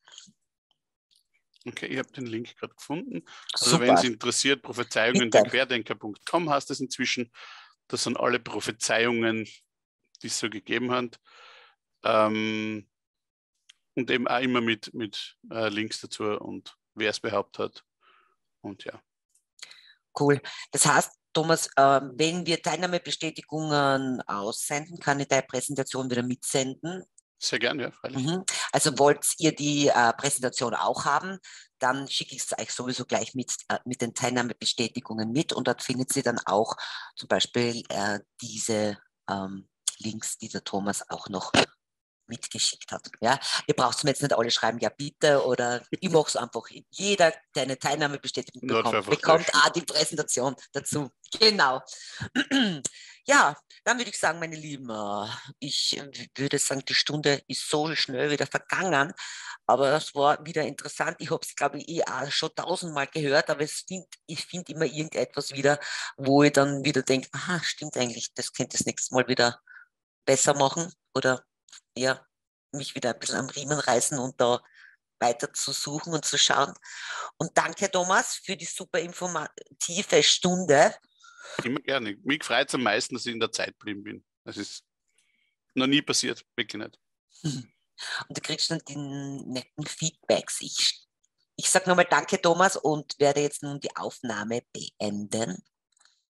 Okay, ich habe den Link gerade gefunden. Also Super. wenn es interessiert, Prophezeiungen bei querdenker punkt com heißt es inzwischen. Das sind alle Prophezeiungen, die es so gegeben hat. Ähm, und eben auch immer mit, mit äh, Links dazu und wer es behauptet hat. Und ja. Cool. Das heißt, Thomas, äh, wenn wir Teilnahmebestätigungen aussenden, kann ich deine Präsentation wieder mitsenden? Sehr gerne, ja, freilich. Mhm. Also wollt ihr die äh, Präsentation auch haben, dann schicke ich es euch sowieso gleich mit, äh, mit den Teilnahmebestätigungen mit und dort findet ihr dann auch zum Beispiel äh, diese ähm, Links, die der Thomas auch noch mitgeschickt hat. Ja? Ihr braucht mir jetzt nicht alle schreiben, ja bitte, oder ich mache es einfach. Jeder, der eine Teilnahmebestätigung bekommt, bekommt auch die Präsentation dazu. Genau. Ja, dann würde ich sagen, meine Lieben, ich würde sagen, die Stunde ist so schnell wieder vergangen, aber es war wieder interessant. Ich habe es, glaube ich, eh auch schon tausendmal gehört, aber es find, ich finde immer irgendetwas wieder, wo ich dann wieder denke, aha, stimmt eigentlich, das könnte das nächste Mal wieder besser machen oder ja, mich wieder ein bisschen am Riemen reißen und da weiter zu suchen und zu schauen. Und danke, Thomas, für die super informative Stunde. Immer gerne. Mich freut es am meisten, dass ich in der Zeit geblieben bin. Das ist noch nie passiert, wirklich nicht. Und du kriegst dann die netten Feedbacks. Ich, ich sage nochmal danke, Thomas, und werde jetzt nun die Aufnahme beenden.